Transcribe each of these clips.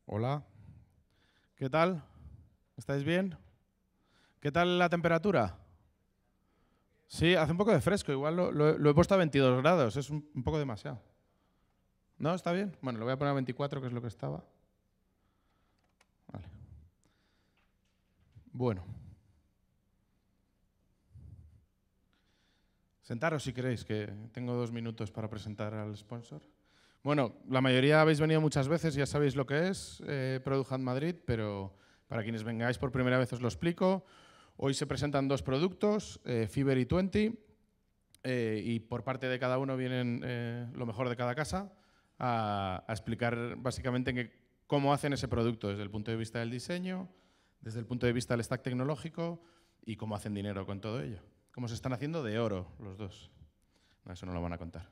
Hola, ¿qué tal? ¿Estáis bien? ¿Qué tal la temperatura? Sí, hace un poco de fresco, igual lo he puesto a 22 grados, es un poco demasiado. ¿No? ¿Está bien? Bueno, lo voy a poner a 24, que es lo que estaba. Vale. Bueno. Sentaros si queréis, que tengo 2 minutos para presentar al sponsor. Bueno, la mayoría habéis venido muchas veces, ya sabéis lo que es Product Madrid, pero para quienes vengáis por primera vez os lo explico. Hoy se presentan 2 productos, Fiber y Tuenti, y por parte de cada uno vienen lo mejor de cada casa a explicar básicamente cómo hacen ese producto desde el punto de vista del diseño, desde el punto de vista del stack tecnológico y cómo hacen dinero con todo ello. Cómo se están haciendo de oro los dos. No, eso no lo van a contar.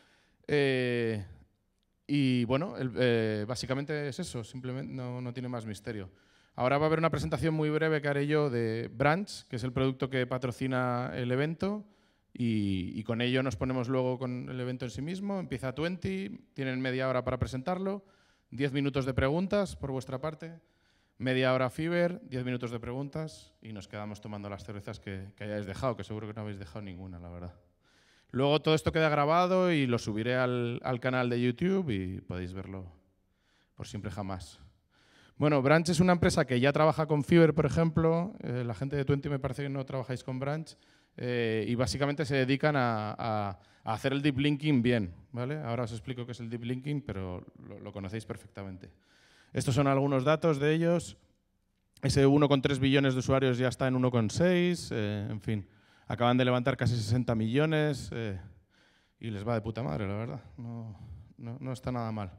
Y bueno, básicamente es eso, simplemente no tiene más misterio. Ahora va a haber una presentación muy breve que haré yo de Branch, que es el producto que patrocina el evento, y con ello nos ponemos luego con el evento en sí mismo. Empieza Tuenti, tienen media hora para presentarlo, 10 minutos de preguntas por vuestra parte, media hora Fiber, 10 minutos de preguntas y nos quedamos tomando las cervezas que hayáis dejado, que seguro que no habéis dejado ninguna, la verdad. Luego todo esto queda grabado y lo subiré al canal de YouTube y podéis verlo por siempre jamás. Bueno, Branch es una empresa que ya trabaja con Fiber, por ejemplo. La gente de Tuenti me parece que no trabajáis con Branch. Y básicamente se dedican a hacer el deep linking bien, ¿vale? Ahora os explico qué es el deep linking, pero lo conocéis perfectamente. Estos son algunos datos de ellos. Ese 1,3 billones de usuarios ya está en 1,6, en fin. Acaban de levantar casi 60 millones y les va de puta madre, la verdad. No está nada mal.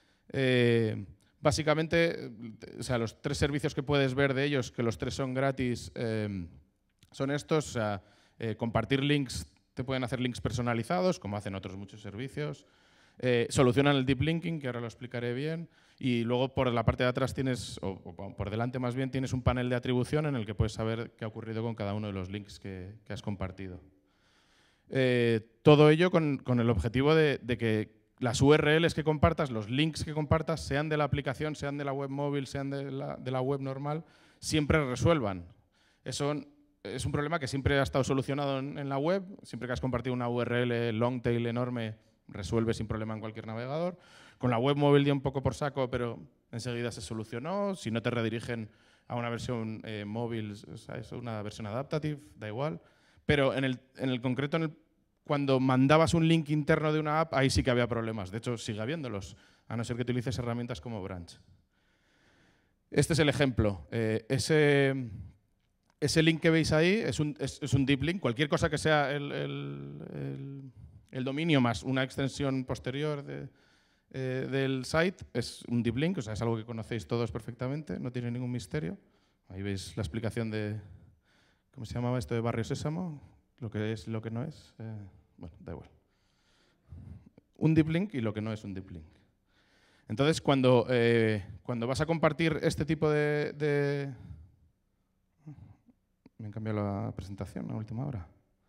Básicamente, o sea, los 3 servicios que puedes ver de ellos, que los 3 son gratis, son estos. O sea, compartir links, te pueden hacer links personalizados, como hacen otros muchos servicios. Solucionan el deep linking, que ahora lo explicaré bien. Y luego por la parte de atrás tienes, o por delante más bien, tienes un panel de atribución en el que puedes saber qué ha ocurrido con cada uno de los links que has compartido. Todo ello con el objetivo de que las URLs que compartas, los links que compartas, sean de la aplicación, sean de la web móvil, sean de la web normal, siempre resuelvan. Eso es un problema que siempre ha estado solucionado en la web. Siempre que has compartido una URL long tail enorme, resuelve sin problema en cualquier navegador. Con la web móvil dio un poco por saco, pero enseguida se solucionó. Si no te redirigen a una versión móvil, o sea, es una versión adaptative, da igual. Pero en el concreto, cuando mandabas un link interno de una app, ahí sí que había problemas. De hecho, sigue habiéndolos, a no ser que utilices herramientas como Branch. Este es el ejemplo. Ese link que veis ahí es un deep link. Cualquier cosa que sea el dominio más una extensión posterior del site es un deep link, o sea, es algo que conocéis todos perfectamente, no tiene ningún misterio. Ahí veis la explicación de, ¿cómo se llamaba esto de Barrio Sésamo? Lo que es y lo que no es. Bueno, da igual. Un deep link y lo que no es un deep link. Entonces, cuando vas a compartir este tipo de... Me han cambiado la presentación a última hora.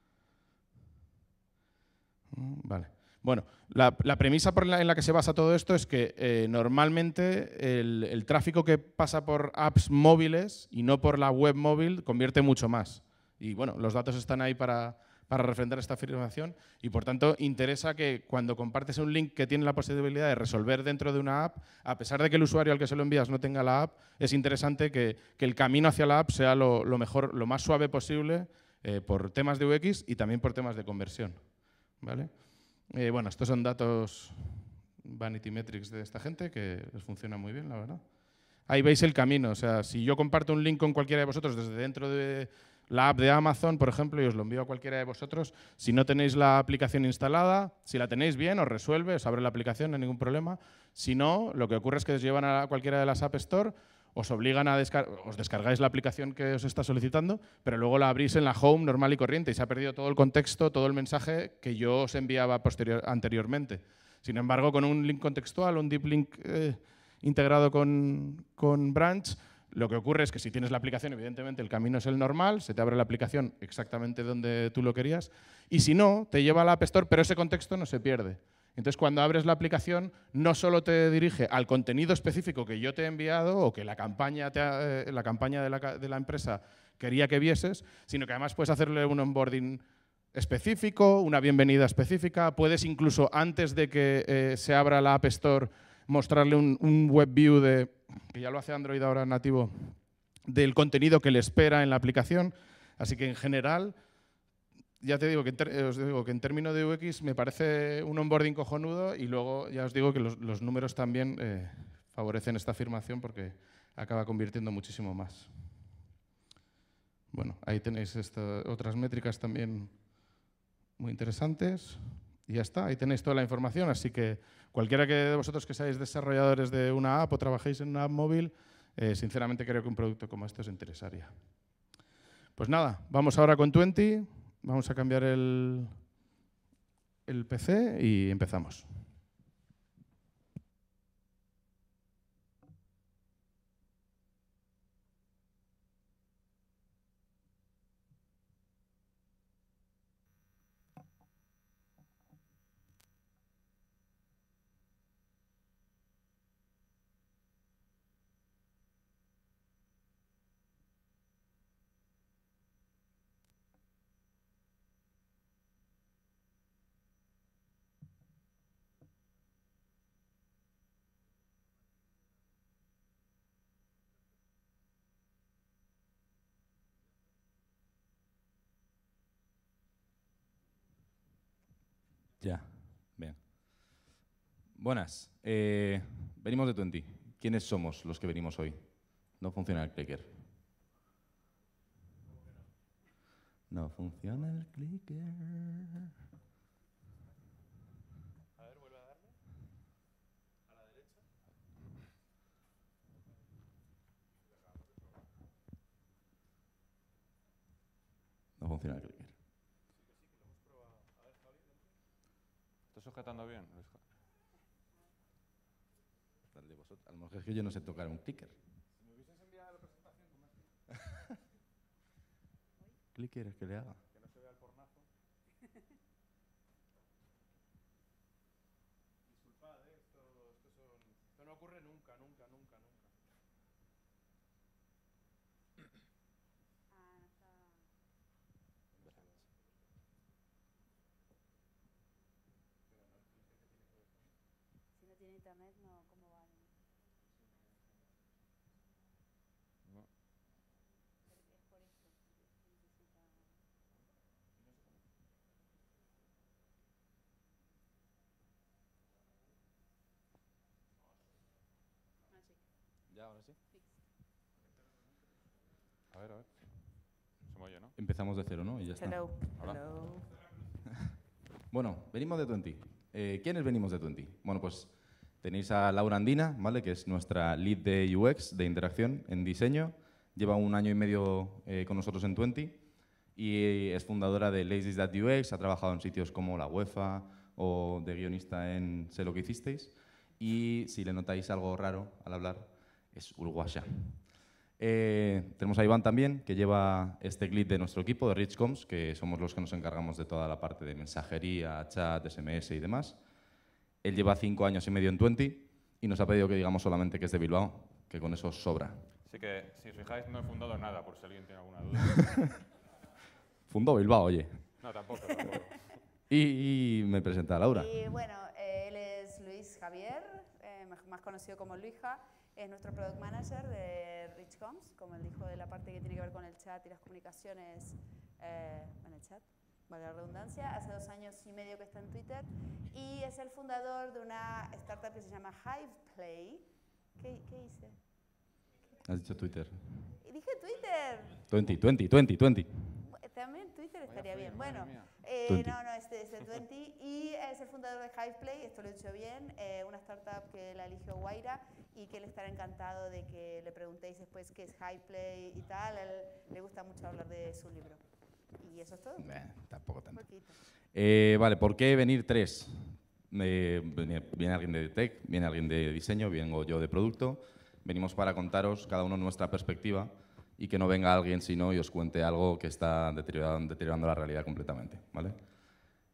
Vale. Bueno, la premisa en la que se basa todo esto es que normalmente el tráfico que pasa por apps móviles y no por la web móvil convierte mucho más. Y bueno, los datos están ahí para refrendar esta afirmación y por tanto interesa que cuando compartes un link que tiene la posibilidad de resolver dentro de una app, a pesar de que el usuario al que se lo envías no tenga la app, es interesante que el camino hacia la app sea lo mejor, lo más suave posible por temas de UX y también por temas de conversión. ¿Vale? Bueno, estos son datos vanity metrics de esta gente que les funciona muy bien, la verdad. Ahí veis el camino. O sea, si yo comparto un link con cualquiera de vosotros desde dentro de la app de Amazon, por ejemplo, y os lo envío a cualquiera de vosotros, si no tenéis la aplicación instalada, si la tenéis bien, os resuelve, os abre la aplicación, no hay ningún problema. Si no, lo que ocurre es que os llevan a cualquiera de las App Store, os obligan a os descargáis la aplicación que os está solicitando, pero luego la abrís en la home normal y corriente y se ha perdido todo el contexto, todo el mensaje que yo os enviaba anteriormente. Sin embargo, con un link contextual, un deep link integrado con Branch, lo que ocurre es que si tienes la aplicación, evidentemente el camino es el normal, se te abre la aplicación exactamente donde tú lo querías, y si no, te lleva a la App Store, pero ese contexto no se pierde. Entonces, cuando abres la aplicación, no solo te dirige al contenido específico que yo te he enviado o que la campaña de la empresa quería que vieses, sino que además puedes hacerle un onboarding específico, una bienvenida específica. Puedes incluso, antes de que se abra la App Store, mostrarle un web view, que ya lo hace Android ahora nativo, del contenido que le espera en la aplicación. Así que, en general, ya te digo os digo que en términos de UX me parece un onboarding cojonudo, y luego ya os digo que los números también favorecen esta afirmación porque acaba convirtiendo muchísimo más. Bueno, ahí tenéis otras métricas también muy interesantes. Y ya está, ahí tenéis toda la información. Así que cualquiera de vosotros que seáis desarrolladores de una app o trabajéis en una app móvil, sinceramente creo que un producto como este os interesaría. Pues nada, vamos ahora con Tuenti. Vamos a cambiar el PC y empezamos. Ya, bien. Buenas. Venimos de Tuenti. ¿Quiénes somos los que venimos hoy? No funciona el clicker. No funciona el clicker. A ver, vuelve a darle. A la derecha. No funciona el clicker. ¿Estás sujetando bien, Luis? A lo mejor es que yo no sé tocar un clicker. Si me hubieses enviado la presentación con más ¿Clicker es que le haga? que no se vea el pornazo. Disculpad, esto no ocurre nunca. Si no tiene internet, no, ¿cómo va? No. Porque es por esto, necesita... ¿Ya, ahora sí? A ver. Se me oye, ¿no? Empezamos de cero, ¿no? Y ya está. Hello. Hola. Hello. Bueno, venimos de Tuenti. ¿Quiénes venimos de Tuenti? Bueno, pues tenéis a Laura Andina, ¿vale? Que es nuestra lead de UX, de interacción en diseño. Lleva 1 año y medio con nosotros en Tuenti y es fundadora de Lazy.UX. Ha trabajado en sitios como la UEFA o de guionista en Sé lo que hicisteis. Y si le notáis algo raro al hablar, es uruguaya. Tenemos a Iván también, que lleva este lead de nuestro equipo, de Rich Comms, que somos los que nos encargamos de toda la parte de mensajería, chat, SMS y demás. Él lleva 5 años y medio en Tuenti y nos ha pedido que digamos solamente que es de Bilbao, que con eso sobra. Así que, si os fijáis, no he fundado nada, por si alguien tiene alguna duda. Fundó Bilbao, oye. No, tampoco. Y me presenta a Laura. Y bueno, él es Luis Javier, más conocido como Luija. Es nuestro Product Manager de Rich Comms, como él dijo, de la parte que tiene que ver con el chat y las comunicaciones en el chat, vale la redundancia. Hace 2 años y medio que está en Twitter y es el fundador de una startup que se llama HivePlay. ¿Qué hice? Has dicho Twitter. Dije Twitter. Tuenti. También Twitter estaría bien. Bueno, Tuenti. no, es de Tuenti y es el fundador de HivePlay, esto lo he dicho bien, una startup que la eligió Guaira y que él estará encantado de que le preguntéis después qué es HivePlay y tal. A él le gusta mucho hablar de su libro. Y eso es todo. Tampoco tanto. Poquito. Vale, ¿por qué venir 3? Viene alguien de tech, viene alguien de diseño, vengo yo de producto. Venimos para contaros cada uno nuestra perspectiva y que no venga alguien sino y os cuente algo que está deteriorando la realidad completamente, ¿vale?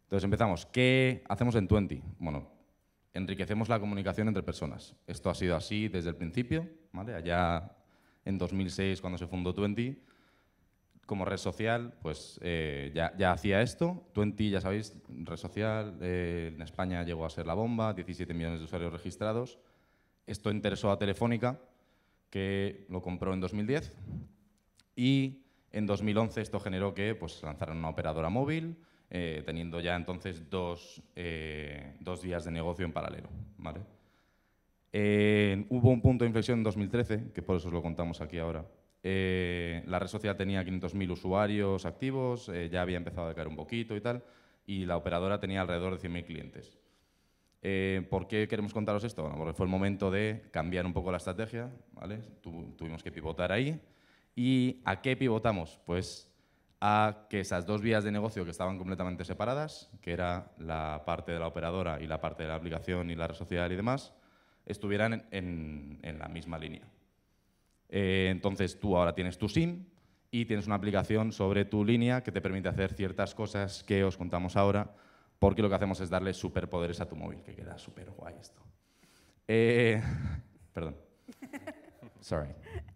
Entonces empezamos. ¿Qué hacemos en Tuenti? Bueno, enriquecemos la comunicación entre personas. Esto ha sido así desde el principio, ¿vale? Allá en 2006, cuando se fundó Tuenti, como red social, pues ya hacía esto. Tuenti, ya sabéis, red social, en España llegó a ser la bomba, 17 millones de usuarios registrados. Esto interesó a Telefónica, que lo compró en 2010. Y en 2011 esto generó que pues, lanzaran una operadora móvil, teniendo ya entonces dos vías de negocio en paralelo, ¿vale? Hubo un punto de inflexión en 2013, que por eso os lo contamos aquí ahora. La red social tenía 500.000 usuarios activos, ya había empezado a decaer un poquito y tal, y la operadora tenía alrededor de 100.000 clientes. ¿Por qué queremos contaros esto? Bueno, porque fue el momento de cambiar un poco la estrategia, ¿vale? Tuvimos que pivotar ahí. ¿Y a qué pivotamos? Pues a que esas dos vías de negocio que estaban completamente separadas, que era la parte de la operadora y la parte de la aplicación y la red social y demás, estuvieran en la misma línea. Entonces, tú ahora tienes tu SIM y tienes una aplicación sobre tu línea que te permite hacer ciertas cosas que os contamos ahora, porque lo que hacemos es darle superpoderes a tu móvil, que queda súper guay esto. Perdón. Sorry.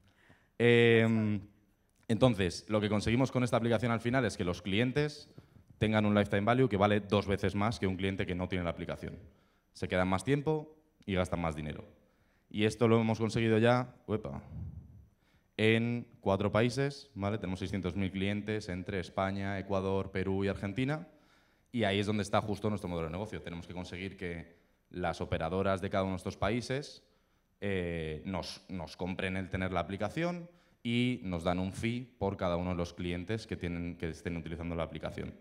Entonces, lo que conseguimos con esta aplicación al final es que los clientes tengan un lifetime value que vale 2 veces más que un cliente que no tiene la aplicación. Se quedan más tiempo y gastan más dinero. Y esto lo hemos conseguido ya en 4 países, ¿vale? Tenemos 600.000 clientes entre España, Ecuador, Perú y Argentina. Y ahí es donde está justo nuestro modelo de negocio. Tenemos que conseguir que las operadoras de cada uno de estos países nos compren el tener la aplicación y nos dan un fee por cada uno de los clientes que estén utilizando la aplicación.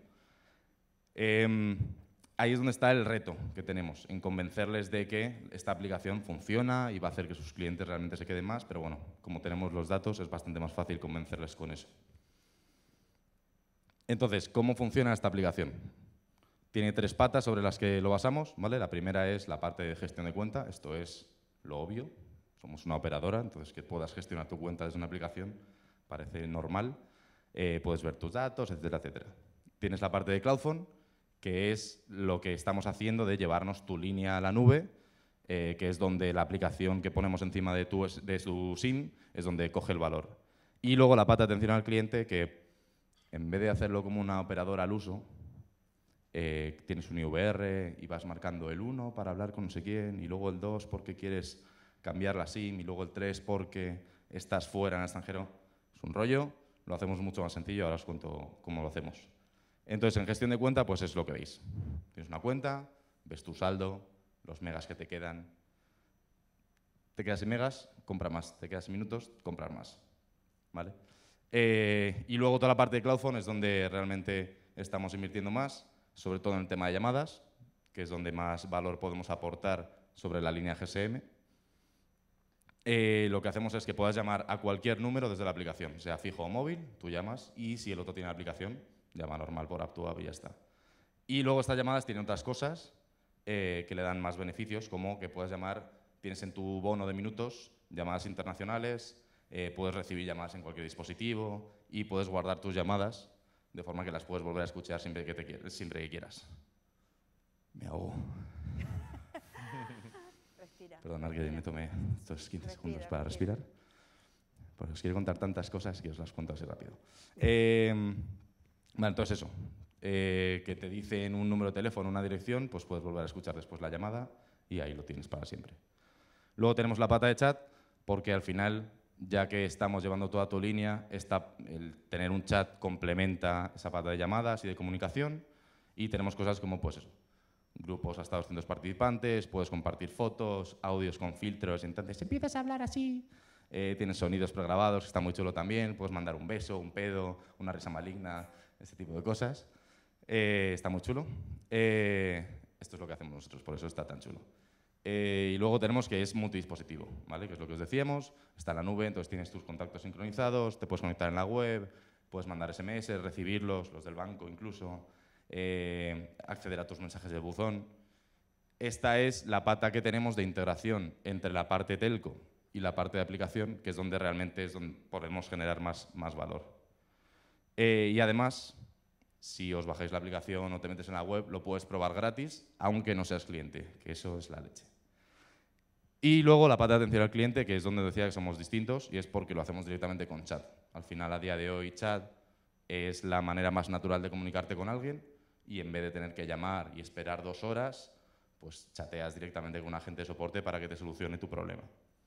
Ahí es donde está el reto que tenemos, en convencerles de que esta aplicación funciona y va a hacer que sus clientes realmente se queden más, pero bueno, como tenemos los datos, es bastante más fácil convencerles con eso. Entonces, ¿cómo funciona esta aplicación? Tiene 3 patas sobre las que lo basamos, ¿vale? La primera es la parte de gestión de cuenta, esto es lo obvio, somos una operadora, entonces que puedas gestionar tu cuenta desde una aplicación parece normal, puedes ver tus datos, etcétera, etcétera. Tienes la parte de CloudPhone, que es lo que estamos haciendo de llevarnos tu línea a la nube, que es donde la aplicación que ponemos encima de su SIM es donde coge el valor. Y luego la pata de atención al cliente, que en vez de hacerlo como una operadora al uso, tienes un IVR y vas marcando el 1 para hablar con no sé quién, y luego el 2 porque quieres cambiar la SIM, y luego el 3 porque estás fuera en el extranjero. Es un rollo, lo hacemos mucho más sencillo, ahora os cuento cómo lo hacemos. Entonces, en gestión de cuenta, pues es lo que veis. Tienes una cuenta, ves tu saldo, los megas que te quedan. Te quedas sin megas, compra más. Te quedas sin minutos, comprar más. ¿Vale? Y luego toda la parte de CloudPhone es donde realmente estamos invirtiendo más, sobre todo en el tema de llamadas, que es donde más valor podemos aportar sobre la línea GSM. Lo que hacemos es que puedas llamar a cualquier número desde la aplicación, sea fijo o móvil, tú llamas, y si el otro tiene la aplicación, llama normal por app to app y ya está. Y luego estas llamadas tienen otras cosas que le dan más beneficios, como que puedes llamar, tienes en tu bono de minutos llamadas internacionales, puedes recibir llamadas en cualquier dispositivo y puedes guardar tus llamadas de forma que las puedes volver a escuchar siempre que quieras. Me ahogo. Respira. Perdonad que me tomé estos 15 segundos para Respira. respirar. Porque os quiero contar tantas cosas que os las cuento así rápido. Vale, entonces eso. Que te dicen un número de teléfono, una dirección, pues puedes volver a escuchar después la llamada y ahí lo tienes para siempre. Luego tenemos la pata de chat, porque al final, ya que estamos llevando toda tu línea, el tener un chat complementa esa pata de llamadas y de comunicación, y tenemos cosas como pues eso, grupos hasta 200 participantes, puedes compartir fotos, audios con filtros, entonces empiezas a hablar así. Tienes sonidos pregrabados, que está muy chulo también, puedes mandar un beso, un pedo, una risa maligna, este tipo de cosas. Está muy chulo. Esto es lo que hacemos nosotros, por eso está tan chulo. Y luego tenemos que es multidispositivo, ¿vale? Que es lo que os decíamos, está en la nube, entonces tienes tus contactos sincronizados, te puedes conectar en la web, puedes mandar SMS, recibirlos, los del banco incluso, acceder a tus mensajes de buzón. Esta es la pata que tenemos de integración entre la parte telco y la parte de aplicación, que es donde realmente podemos generar más valor. Y además, si os bajáis la aplicación o te metes en la web, lo puedes probar gratis, aunque no seas cliente, que eso es la leche. Y luego la pata de atención al cliente, que es donde decía que somos distintos, y es porque lo hacemos directamente con chat. Al final, a día de hoy, chat es la manera más natural de comunicarte con alguien, y en vez de tener que llamar y esperar 2 horas, pues chateas directamente con un agente de soporte para que te solucione tu problema.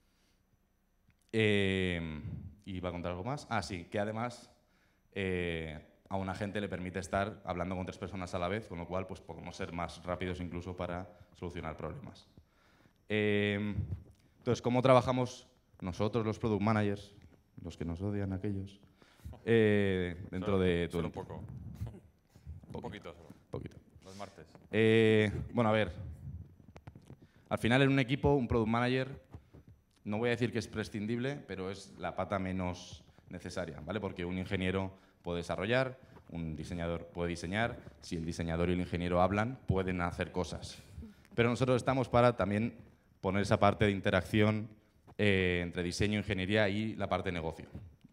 ¿Y va a contar algo más? Ah, sí, que además a un agente le permite estar hablando con 3 personas a la vez, con lo cual pues, podemos ser más rápidos incluso para solucionar problemas. Entonces, ¿cómo trabajamos nosotros, los Product Managers, los que nos odian aquellos, dentro de Solo Tuenti? un poco. Un poquito solo. Poquito. Los martes. Bueno, a ver. Al final, en un equipo, un Product Manager, no voy a decir que es prescindible, pero es la pata menos necesaria, ¿vale? Porque un ingeniero puede desarrollar, un diseñador puede diseñar. Si el diseñador y el ingeniero hablan, pueden hacer cosas. Pero nosotros estamos para también poner esa parte de interacción entre diseño, ingeniería y la parte de negocio.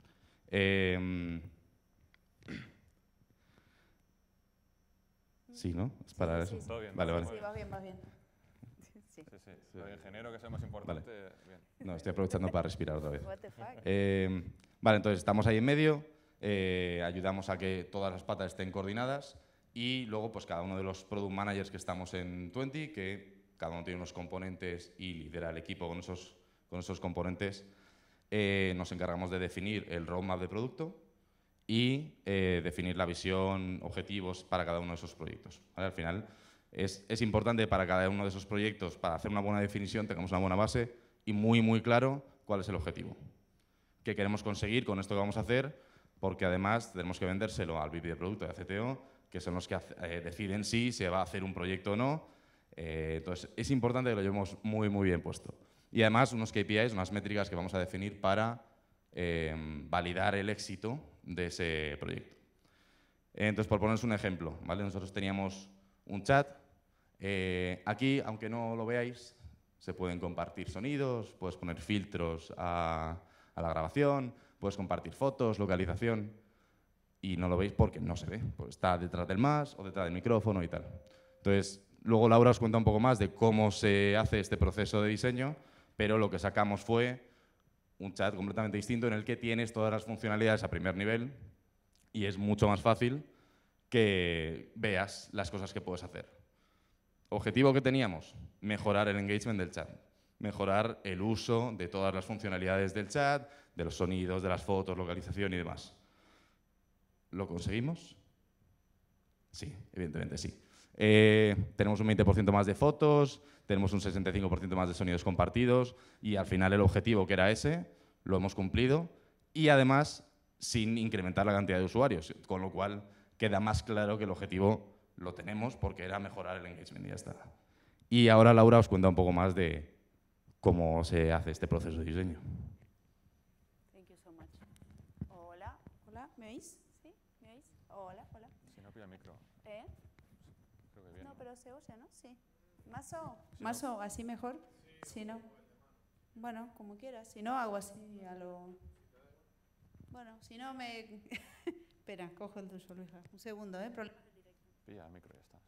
Sí, ¿no? ¿Es para eso? Todo bien. Vale, vale. Sí, vas bien, vas bien. Sí. Sí, sí. Lo de ingeniero, que es lo más importante. Bien. No, estoy aprovechando para respirar otra vez. What the fuck? Vale, entonces estamos ahí en medio, ayudamos a que todas las patas estén coordinadas y luego pues cada uno de los Product Managers que estamos en Tuenti, que cada uno tiene unos componentes y lidera el equipo con esos componentes, nos encargamos de definir el roadmap de producto y definir la visión, objetivos para cada uno de esos proyectos. ¿Vale? Al final es importante para cada uno de esos proyectos, para hacer una buena definición, tengamos una buena base y muy claro cuál es el objetivo. ¿Qué queremos conseguir con esto que vamos a hacer? Porque además tenemos que vendérselo al VP de producto y a CTO, que son los que deciden si se va a hacer un proyecto o no. Entonces, es importante que lo llevemos muy bien puesto. Y además, unos KPIs, unas métricas que vamos a definir para validar el éxito de ese proyecto. Entonces, por poneros un ejemplo, ¿vale? Nosotros teníamos un chat. Aquí, aunque no lo veáis, se pueden compartir sonidos, puedes poner filtros a la grabación, puedes compartir fotos, localización, y no lo veis porque no se ve, pues está detrás del más o detrás del micrófono y tal. Entonces, luego Laura os cuenta un poco más de cómo se hace este proceso de diseño, pero lo que sacamos fue un chat completamente distinto en el que tienes todas las funcionalidades a primer nivel y es mucho más fácil que veas las cosas que puedes hacer. ¿Objetivo que teníamos? Mejorar el engagement del chat. Mejorar el uso de todas las funcionalidades del chat, de los sonidos, de las fotos, localización y demás. ¿Lo conseguimos? Sí, evidentemente sí. Tenemos un 20% más de fotos, tenemos un 65% más de sonidos compartidos y al final el objetivo que era ese lo hemos cumplido y además sin incrementar la cantidad de usuarios, con lo cual queda más claro que el objetivo lo tenemos porque era mejorar el engagement y ya está. Y ahora Laura os cuenta un poco más de cómo se hace este proceso de diseño. Thank you so much. Hola, ¿me oís? ¿Sí? ¿Me oís? Hola. Si no pilla el micro. ¿Eh? Creo que bien. No, pero se oye, ¿no? Sí. ¿Maso? ¿Así mejor? Si no. Bueno, como quieras. Si no, hago así a lo... Bueno, si no me... Espera, cojo el tuyo, Luis. Un segundo, ¿eh? Pilla el micro y ya está.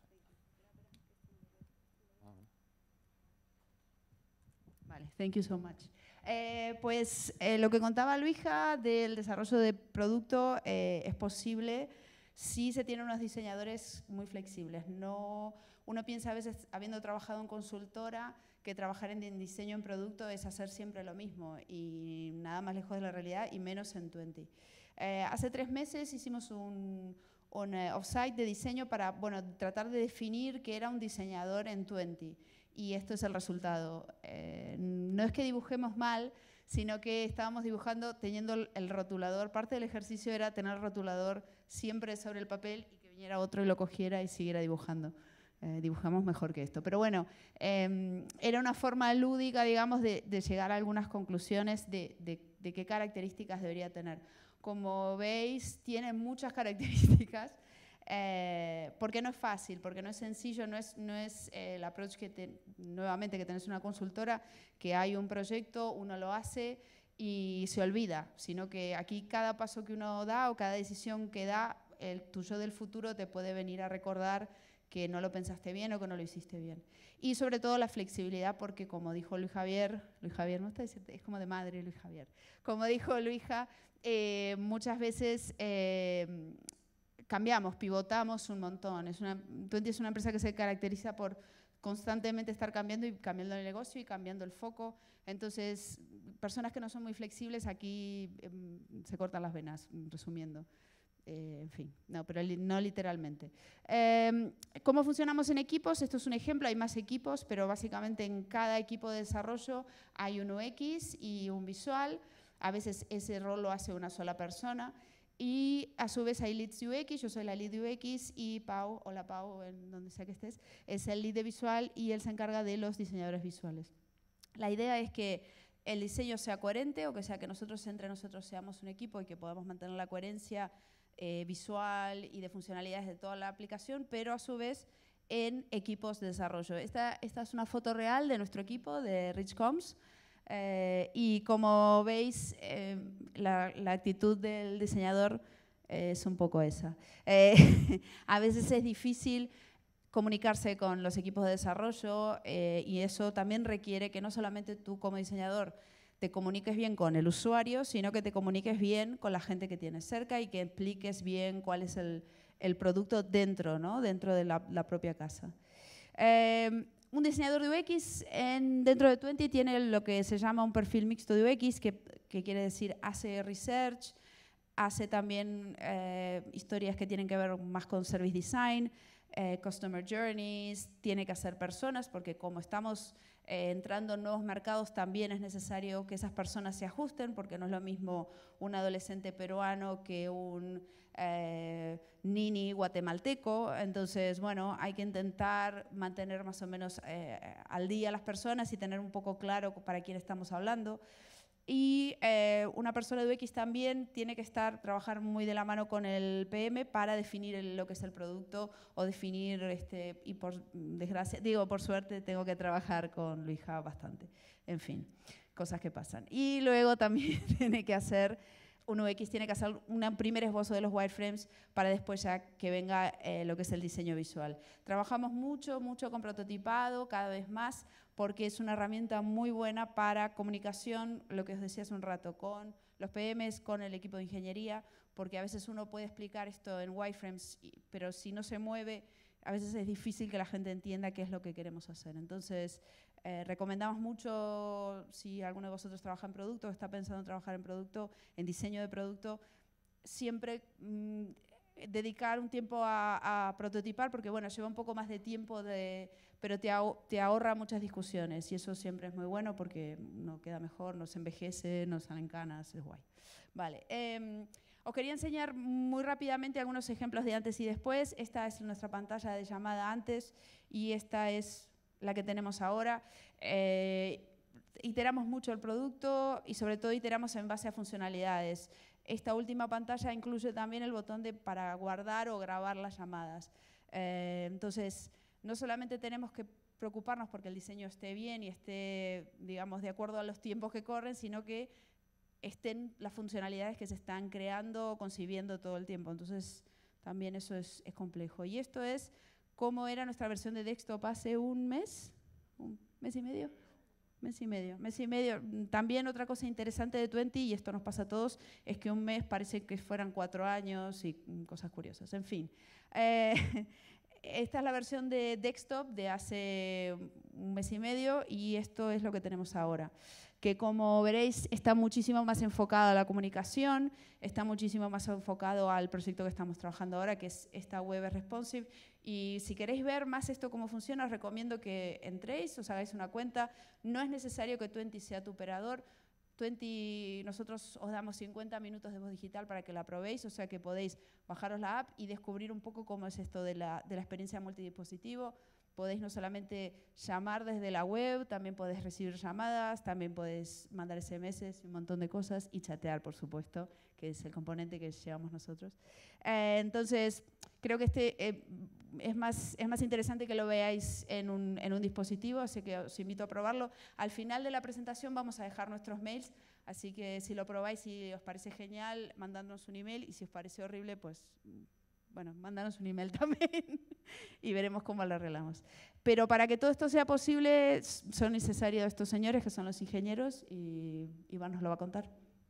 Vale, thank you so much. Lo que contaba Luisa del desarrollo de producto es posible si se tienen unos diseñadores muy flexibles. Uno piensa a veces, habiendo trabajado en consultora, que trabajar en diseño en producto es hacer siempre lo mismo y nada más lejos de la realidad y menos en Tuenti. Hace 3 meses hicimos un offsite de diseño para tratar de definir qué era un diseñador en Tuenti. Y esto es el resultado. No es que dibujemos mal, sino que estábamos dibujando teniendo el rotulador. Parte del ejercicio era tener el rotulador siempre sobre el papel y que viniera otro y lo cogiera y siguiera dibujando. Dibujamos mejor que esto. Pero bueno, era una forma lúdica, digamos, de llegar a algunas conclusiones de qué características debería tener. Como veis, tiene muchas características. Porque no es fácil, porque no es sencillo, no es el approach nuevamente que tenés una consultora, que hay un proyecto, uno lo hace y se olvida, sino que aquí cada paso que uno da o cada decisión que da el tuyo del futuro te puede venir a recordar que no lo pensaste bien o que no lo hiciste bien. Y sobre todo la flexibilidad, porque como dijo Luis Javier no está diciendo, es como de madre Luis Javier, como dijo Luija, muchas veces cambiamos, pivotamos un montón. Tuenti es una empresa que se caracteriza por constantemente estar cambiando y cambiando el negocio y cambiando el foco. Entonces, personas que no son muy flexibles aquí se cortan las venas, resumiendo. En fin, no, pero no literalmente. ¿Cómo funcionamos en equipos? Esto es un ejemplo, hay más equipos, pero básicamente en cada equipo de desarrollo hay un UX y un visual. A veces ese rol lo hace una sola persona. Y a su vez hay leads UX, yo soy la lead UX y Pau, hola Pau, en donde sea que estés, es el lead de visual y él se encarga de los diseñadores visuales. La idea es que el diseño sea coherente, o que sea que nosotros entre nosotros seamos un equipo y que podamos mantener la coherencia visual y de funcionalidades de toda la aplicación, pero a su vez en equipos de desarrollo. Esta es una foto real de nuestro equipo de Rich Comms. Y como veis, la actitud del diseñador es un poco esa. A veces es difícil comunicarse con los equipos de desarrollo y eso también requiere que no solamente tú como diseñador te comuniques bien con el usuario, sino que te comuniques bien con la gente que tienes cerca y que expliques bien cuál es el producto dentro, ¿no? Dentro de la propia casa. Un diseñador de UX dentro de Tuenti tiene lo que se llama un perfil mixto de UX, que quiere decir hace research, hace también historias que tienen que ver más con service design, customer journeys, tiene que hacer personas, porque como estamos entrando en nuevos mercados también es necesario que esas personas se ajusten, porque no es lo mismo un adolescente peruano que un nini guatemalteco. Entonces, bueno, hay que intentar mantener más o menos al día a las personas y tener un poco claro para quién estamos hablando. Y una persona de UX también tiene que trabajar muy de la mano con el PM para definir lo que es el producto o definir, y por desgracia, por suerte tengo que trabajar con Luija bastante. En fin, cosas que pasan. Y luego también un UX tiene que hacer un primer esbozo de los wireframes para después ya que venga lo que es el diseño visual. Trabajamos mucho con prototipado, cada vez más, porque es una herramienta muy buena para comunicación, lo que os decía hace un rato, con los PMs, con el equipo de ingeniería, porque a veces uno puede explicar esto en wireframes, pero si no se mueve, a veces es difícil que la gente entienda qué es lo que queremos hacer. Entonces, recomendamos mucho, si alguno de vosotros trabaja en producto o está pensando en trabajar en producto, en diseño de producto, siempre dedicar un tiempo a prototipar, porque bueno, lleva un poco más de tiempo, pero te ahorra muchas discusiones y eso siempre es muy bueno porque no queda mejor, no se envejece, no salen canas, es guay. Vale, os quería enseñar muy rápidamente algunos ejemplos de antes y después. Esta es nuestra pantalla de llamada antes y esta es la que tenemos ahora. Iteramos mucho el producto y sobre todo iteramos en base a funcionalidades. Esta última pantalla incluye también el botón para guardar o grabar las llamadas. Entonces, no solamente tenemos que preocuparnos porque el diseño esté bien y esté, digamos, de acuerdo a los tiempos que corren, sino que estén las funcionalidades que se están creando o concibiendo todo el tiempo. Entonces, también eso es complejo. Y esto es cómo era nuestra versión de desktop hace un mes y medio. Mes y medio. También otra cosa interesante de Tuenti, y esto nos pasa a todos, es que un mes parece que fueran 4 años y cosas curiosas. En fin, esta es la versión de desktop de hace un mes y medio y esto es lo que tenemos ahora. Que como veréis está muchísimo más enfocado a la comunicación, está muchísimo más enfocado al proyecto que estamos trabajando ahora, que es esta web responsive. Y si queréis ver más esto cómo funciona, os recomiendo que entréis, os hagáis una cuenta. No es necesario que Tuenti sea tu operador. Tuenti, nosotros os damos 50 minutos de voz digital para que la probéis, o sea que podéis bajaros la app y descubrir un poco cómo es esto de la experiencia multidispositivo. Podéis no solamente llamar desde la web, también podéis recibir llamadas, también podéis mandar SMS y un montón de cosas y chatear, por supuesto, que es el componente que llevamos nosotros. Entonces, creo que es más interesante que lo veáis en un dispositivo, así que os invito a probarlo. Al final de la presentación vamos a dejar nuestros mails, así que si lo probáis y os parece genial, mandadnos un email y si os parece horrible, pues bueno, mándanos un email también y veremos cómo lo arreglamos. Pero para que todo esto sea posible son necesarios estos señores que son los ingenieros y Iván nos lo va a contar.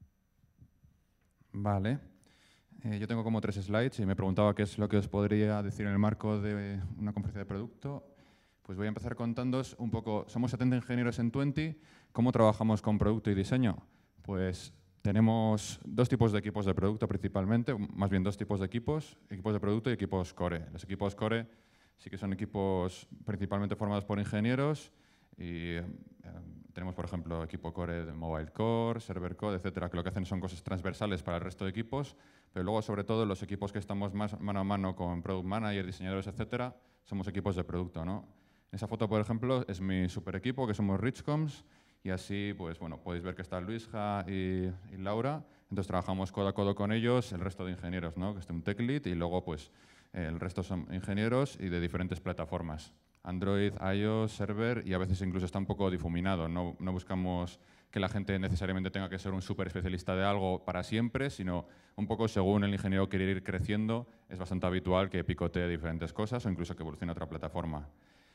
Vale. Yo tengo como 3 slides y me preguntaba qué es lo que os podría decir en el marco de una conferencia de producto. Pues voy a empezar contándoos un poco, somos 70 ingenieros en Tuenti, ¿cómo trabajamos con producto y diseño? Pues tenemos 2 tipos de equipos de producto principalmente, más bien 2 tipos de equipos de producto y equipos core. Los equipos core sí que son equipos principalmente formados por ingenieros y tenemos, por ejemplo, equipo core de mobile core, server core, etcétera, que lo que hacen son cosas transversales para el resto de equipos, pero luego, sobre todo, los equipos que estamos más mano a mano con product manager, diseñadores, etcétera, somos equipos de producto, ¿no? Esa foto, por ejemplo, es mi super equipo, que somos Richcoms, y así, pues bueno, podéis ver que está Luisja y Laura. Entonces trabajamos codo a codo con ellos, el resto de ingenieros, ¿no? Que es un tech lead, y luego pues el resto son ingenieros y de diferentes plataformas. Android, iOS, server, y a veces incluso está un poco difuminado. No buscamos que la gente necesariamente tenga que ser un súper especialista de algo para siempre, sino un poco según el ingeniero quiere ir creciendo, es bastante habitual que picotee diferentes cosas o incluso que evolucione a otra plataforma.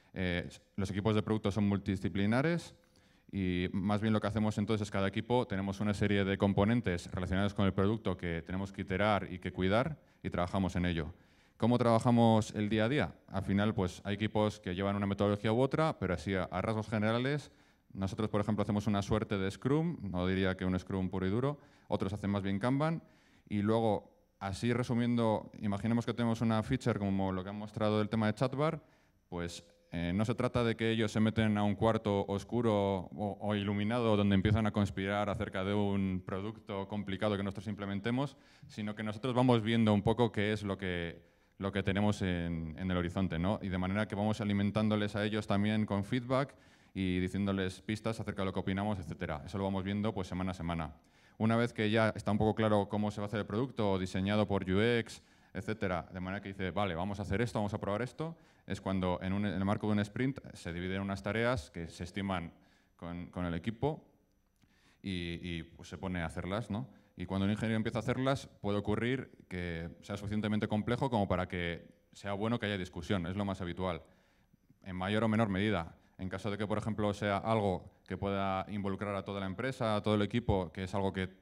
Los equipos de producto son multidisciplinares y más bien lo que hacemos entonces es cada equipo tenemos una serie de componentes relacionados con el producto que tenemos que iterar y que cuidar y trabajamos en ello. ¿Cómo trabajamos el día a día? Al final pues hay equipos que llevan una metodología u otra, pero así a rasgos generales nosotros, por ejemplo, hacemos una suerte de Scrum, no diría que un Scrum puro y duro, otros hacen más bien Kanban y luego, así resumiendo, imaginemos que tenemos una feature como lo que han mostrado del tema de chatbar, pues no se trata de que ellos se meten a un cuarto oscuro o iluminado donde empiezan a conspirar acerca de un producto complicado que nosotros implementemos, sino que nosotros vamos viendo un poco qué es lo que tenemos en el horizonte, ¿no? Y de manera que vamos alimentándoles a ellos también con feedback y diciéndoles pistas acerca de lo que opinamos, etcétera. Eso lo vamos viendo pues semana a semana. Una vez que ya está un poco claro cómo se va a hacer el producto, diseñado por UX, etcétera, de manera que dice, vale, vamos a hacer esto, vamos a probar esto, es cuando en el marco de un sprint se dividen unas tareas que se estiman con el equipo y pues se pone a hacerlas, ¿no? Y cuando un ingeniero empieza a hacerlas, puede ocurrir que sea suficientemente complejo como para que sea bueno que haya discusión, es lo más habitual, en mayor o menor medida. En caso de que, por ejemplo, sea algo que pueda involucrar a toda la empresa, a todo el equipo, que es algo que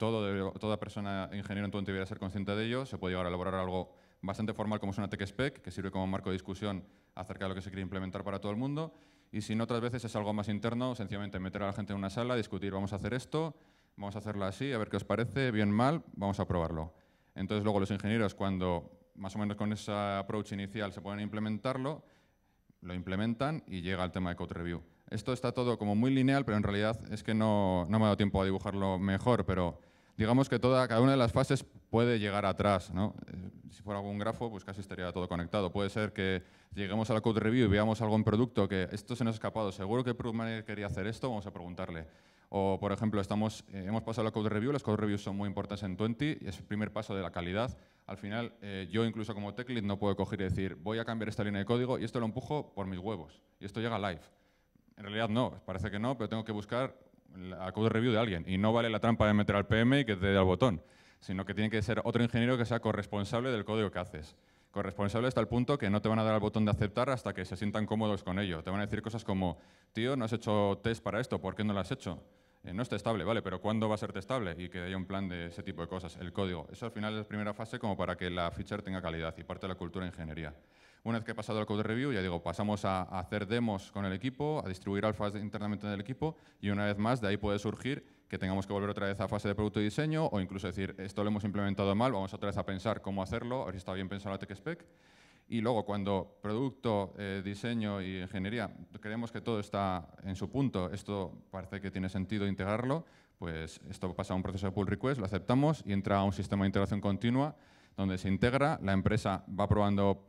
toda persona ingeniero en Tuenti debería ser consciente de ello, se puede llegar a elaborar algo bastante formal como es una tech spec, que sirve como marco de discusión acerca de lo que se quiere implementar para todo el mundo. Y si no, otras veces es algo más interno, sencillamente meter a la gente en una sala, discutir, vamos a hacer esto, vamos a hacerlo así, a ver qué os parece, bien, mal, vamos a probarlo. Entonces luego los ingenieros, cuando más o menos con ese approach inicial se pueden implementarlo, lo implementan y llega al tema de code review. Esto está todo como muy lineal, pero en realidad es que no me ha dado tiempo a dibujarlo mejor, pero digamos que cada una de las fases puede llegar atrás, ¿no? Si fuera algún grafo, pues casi estaría todo conectado. Puede ser que lleguemos a la code review y veamos algo en producto que esto se nos ha escapado, seguro que el product manager quería hacer esto, vamos a preguntarle. O, por ejemplo, hemos pasado la code review, las code reviews son muy importantes en Tuenti y es el primer paso de la calidad. Al final, yo incluso como tech lead no puedo coger y decir voy a cambiar esta línea de código y esto lo empujo por mis huevos y esto llega live. En realidad no, parece que no, pero tengo que buscar la code review de alguien y no vale la trampa de meter al PM y que te dé al botón, sino que tiene que ser otro ingeniero que sea corresponsable del código que haces. Corresponsable hasta el punto que no te van a dar al botón de aceptar hasta que se sientan cómodos con ello. Te van a decir cosas como, tío, no has hecho test para esto, ¿por qué no lo has hecho? No es testable, vale, pero ¿cuándo va a ser testable? Y que haya un plan de ese tipo de cosas, el código. Eso al final es la primera fase como para que la feature tenga calidad y parte de la cultura de ingeniería. Una vez que he pasado el code review, ya digo, pasamos a hacer demos con el equipo, a distribuir alfas internamente en el equipo y una vez más de ahí puede surgir que tengamos que volver otra vez a fase de producto y diseño o incluso decir, esto lo hemos implementado mal, vamos otra vez a pensar cómo hacerlo, a ver si está bien pensado la tech spec. Y luego, cuando producto, diseño y ingeniería creemos que todo está en su punto, esto parece que tiene sentido integrarlo, pues esto pasa a un proceso de pull request, lo aceptamos y entra a un sistema de integración continua donde se integra, la empresa va probando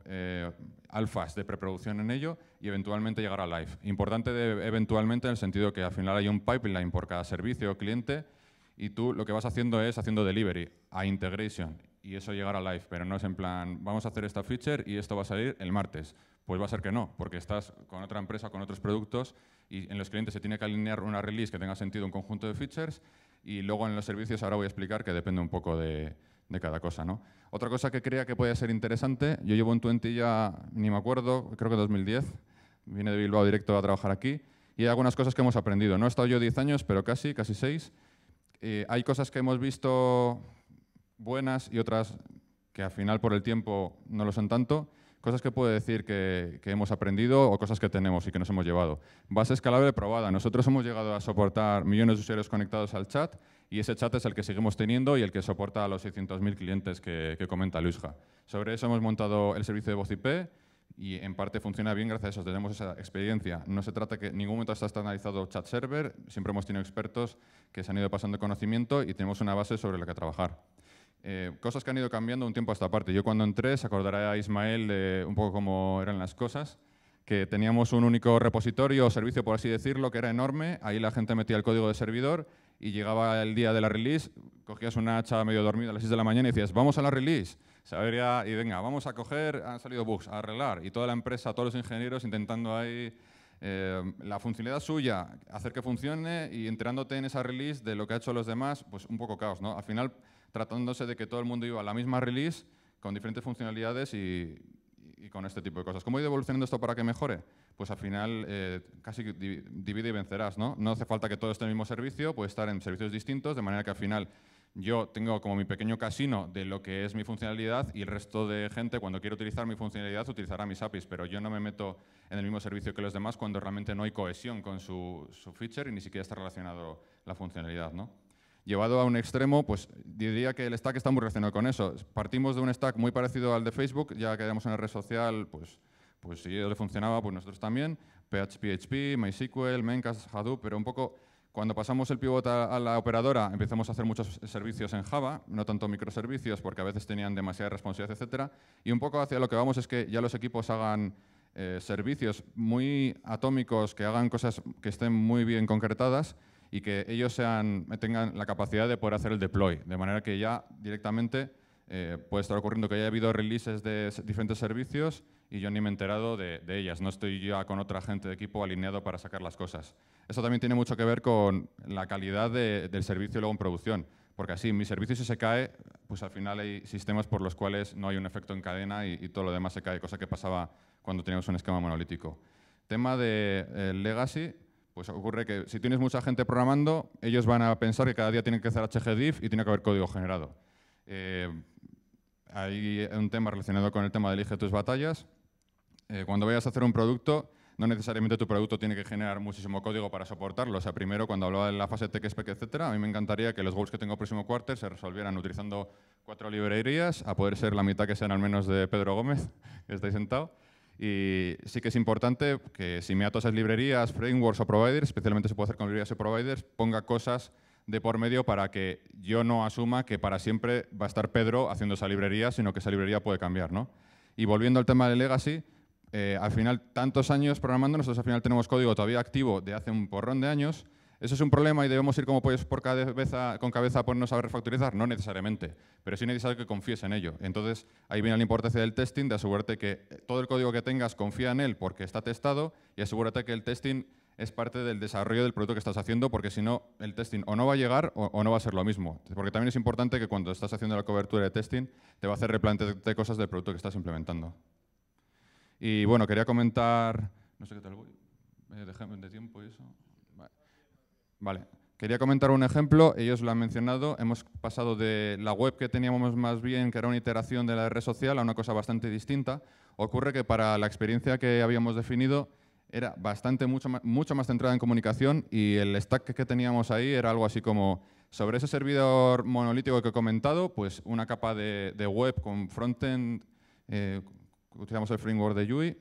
alfas de preproducción en ello y eventualmente llegará a live. Importante eventualmente en el sentido que al final hay un pipeline por cada servicio o cliente y tú lo que vas haciendo es haciendo delivery a integration y eso llegará a live, pero no es en plan, vamos a hacer esta feature y esto va a salir el martes. Pues va a ser que no, porque estás con otra empresa, con otros productos y en los clientes se tiene que alinear una release que tenga sentido un conjunto de features y luego en los servicios ahora voy a explicar que depende un poco de de cada cosa, ¿no? Otra cosa que creía que podía ser interesante, yo llevo en Tuenti ya, ni me acuerdo, creo que 2010, vine de Bilbao directo a trabajar aquí, y hay algunas cosas que hemos aprendido. No he estado yo 10 años, pero casi 6. Hay cosas que hemos visto buenas y otras que al final por el tiempo no lo son tanto. Cosas que puedo decir que hemos aprendido o cosas que tenemos y que nos hemos llevado. Base escalable probada. Nosotros hemos llegado a soportar millones de usuarios conectados al chat y ese chat es el que seguimos teniendo y el que soporta a los 600.000 clientes que comenta Luisja. Sobre eso hemos montado el servicio de voz IP y en parte funciona bien gracias a eso. Tenemos esa experiencia. No se trata que en ningún momento está estandarizado chat server. Siempre hemos tenido expertos que se han ido pasando conocimiento y tenemos una base sobre la que trabajar. Cosas que han ido cambiando un tiempo a esta parte. Yo cuando entré, se acordará a Ismael de un poco cómo eran las cosas, que teníamos un único repositorio o servicio, por así decirlo, que era enorme. Ahí la gente metía el código de servidor y llegaba el día de la release, cogías una hacha medio dormida a las 6 de la mañana y decías, vamos a la release. Y venga, vamos a coger, han salido bugs, a arreglar. Y toda la empresa, todos los ingenieros intentando ahí la funcionalidad suya, hacer que funcione y enterándote en esa release de lo que ha hecho los demás, pues un poco caos, ¿no? Al final, tratándose de que todo el mundo iba a la misma release con diferentes funcionalidades y con este tipo de cosas. ¿Cómo he ido evolucionando esto para que mejore? Pues al final casi divide y vencerás, ¿no? No hace falta que todo esté en el mismo servicio, puede estar en servicios distintos, de manera que al final yo tengo como mi pequeño casino de lo que es mi funcionalidad y el resto de gente, cuando quiere utilizar mi funcionalidad, utilizará mis APIs, pero yo no me meto en el mismo servicio que los demás cuando realmente no hay cohesión con su feature y ni siquiera está relacionado la funcionalidad, ¿no? Llevado a un extremo, pues diría que el stack está muy relacionado con eso. Partimos de un stack muy parecido al de Facebook, ya que éramos una red social, pues si a ellos le funcionaba, pues nosotros también. PHP, MySQL, Memcached, Hadoop, pero un poco cuando pasamos el pivot a la operadora empezamos a hacer muchos servicios en Java, no tanto microservicios porque a veces tenían demasiada responsabilidad, etcétera. Y un poco hacia lo que vamos es que ya los equipos hagan servicios muy atómicos, que hagan cosas que estén muy bien concretadas y que ellos tengan la capacidad de poder hacer el deploy, de manera que ya directamente puede estar ocurriendo que haya habido releases de diferentes servicios y yo ni me he enterado de ellas. No estoy ya con otra gente de equipo alineado para sacar las cosas. Esto también tiene mucho que ver con la calidad del servicio luego en producción, porque así mi servicio si se cae, pues al final hay sistemas por los cuales no hay un efecto en cadena y todo lo demás se cae, cosa que pasaba cuando teníamos un esquema monolítico. Tema de legacy. Pues ocurre que si tienes mucha gente programando, ellos van a pensar que cada día tienen que hacer hgdiff y tiene que haber código generado. Hay un tema relacionado con el tema de elige tus batallas. Cuando vayas a hacer un producto, no necesariamente tu producto tiene que generar muchísimo código para soportarlo. O sea, primero, cuando hablaba de la fase tech spec, etcétera, a mí me encantaría que los goals que tengo el próximo quarter se resolvieran utilizando 4 librerías, a poder ser la mitad que sean al menos de Pedro Gómez, que está ahí sentado. Y sí que es importante que si me ato a esas librerías, frameworks o providers, especialmente se puede hacer con librerías y providers, ponga cosas de por medio para que yo no asuma que para siempre va a estar Pedro haciendo esa librería, sino que esa librería puede cambiar, ¿no? Y volviendo al tema de legacy, al final, tantos años programando, nosotros al final tenemos código todavía activo de hace un porrón de años. ¿Eso es un problema y debemos ir como pollos con cabeza a ponernos a refactorizar? No necesariamente, pero sí es necesario que confíes en ello. Entonces, ahí viene la importancia del testing, de asegurarte que todo el código que tengas confía en él porque está testado y asegúrate que el testing es parte del desarrollo del producto que estás haciendo, porque si no, el testing o no va a llegar o no va a ser lo mismo. Porque también es importante que cuando estás haciendo la cobertura de testing, te va a hacer replantearte cosas del producto que estás implementando. Y bueno, quería comentar... No sé qué tal voy. Déjame de tiempo y eso. Vale. Quería comentar un ejemplo, ellos lo han mencionado, hemos pasado de la web que teníamos más bien, que era una iteración de la red social, a una cosa bastante distinta. Ocurre que para la experiencia que habíamos definido era mucho más centrada en comunicación y el stack que teníamos ahí era algo así como, sobre ese servidor monolítico que he comentado, pues una capa de web con frontend, utilizamos el framework de UI,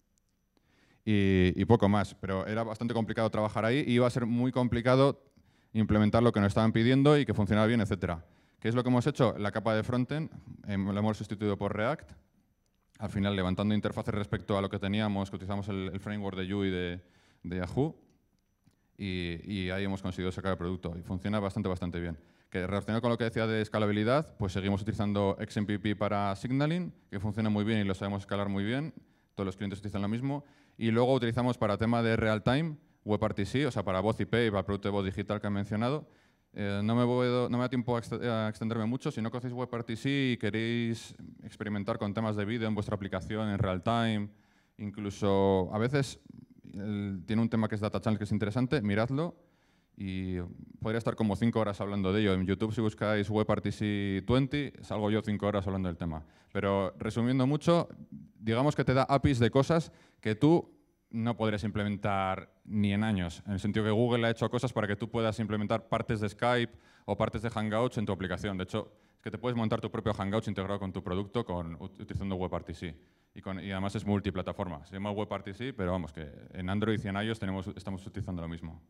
y poco más, pero era bastante complicado trabajar ahí y iba a ser muy complicado implementar lo que nos estaban pidiendo y que funcionara bien, etcétera. ¿Qué es lo que hemos hecho? La capa de frontend la hemos sustituido por React, al final levantando interfaces respecto a lo que teníamos, que utilizamos el framework de UI de Yahoo, y ahí hemos conseguido sacar el producto y funciona bastante bien. Que relacionado con lo que decía de escalabilidad, pues seguimos utilizando XMPP para signaling, que funciona muy bien y lo sabemos escalar muy bien, todos los clientes utilizan lo mismo. Y luego utilizamos para tema de real-time, WebRTC, o sea, para voz IP y para el producto de voz digital que han mencionado. No me da tiempo a extenderme mucho. Si no conocéis WebRTC y queréis experimentar con temas de vídeo en vuestra aplicación en real time, incluso a veces tiene un tema que es Data Channel que es interesante, miradlo y podría estar como 5 horas hablando de ello. En YouTube, si buscáis WebRTC Tuenti, salgo yo 5 horas hablando del tema. Pero resumiendo mucho, digamos que te da APIs de cosas que tú no podrías implementar ni en años, en el sentido que Google ha hecho cosas para que tú puedas implementar partes de Skype o partes de Hangouts en tu aplicación. De hecho, es que te puedes montar tu propio Hangouts integrado con tu producto utilizando WebRTC. Y además es multiplataforma. Se llama WebRTC, pero vamos, que en Android y en iOS estamos utilizando lo mismo.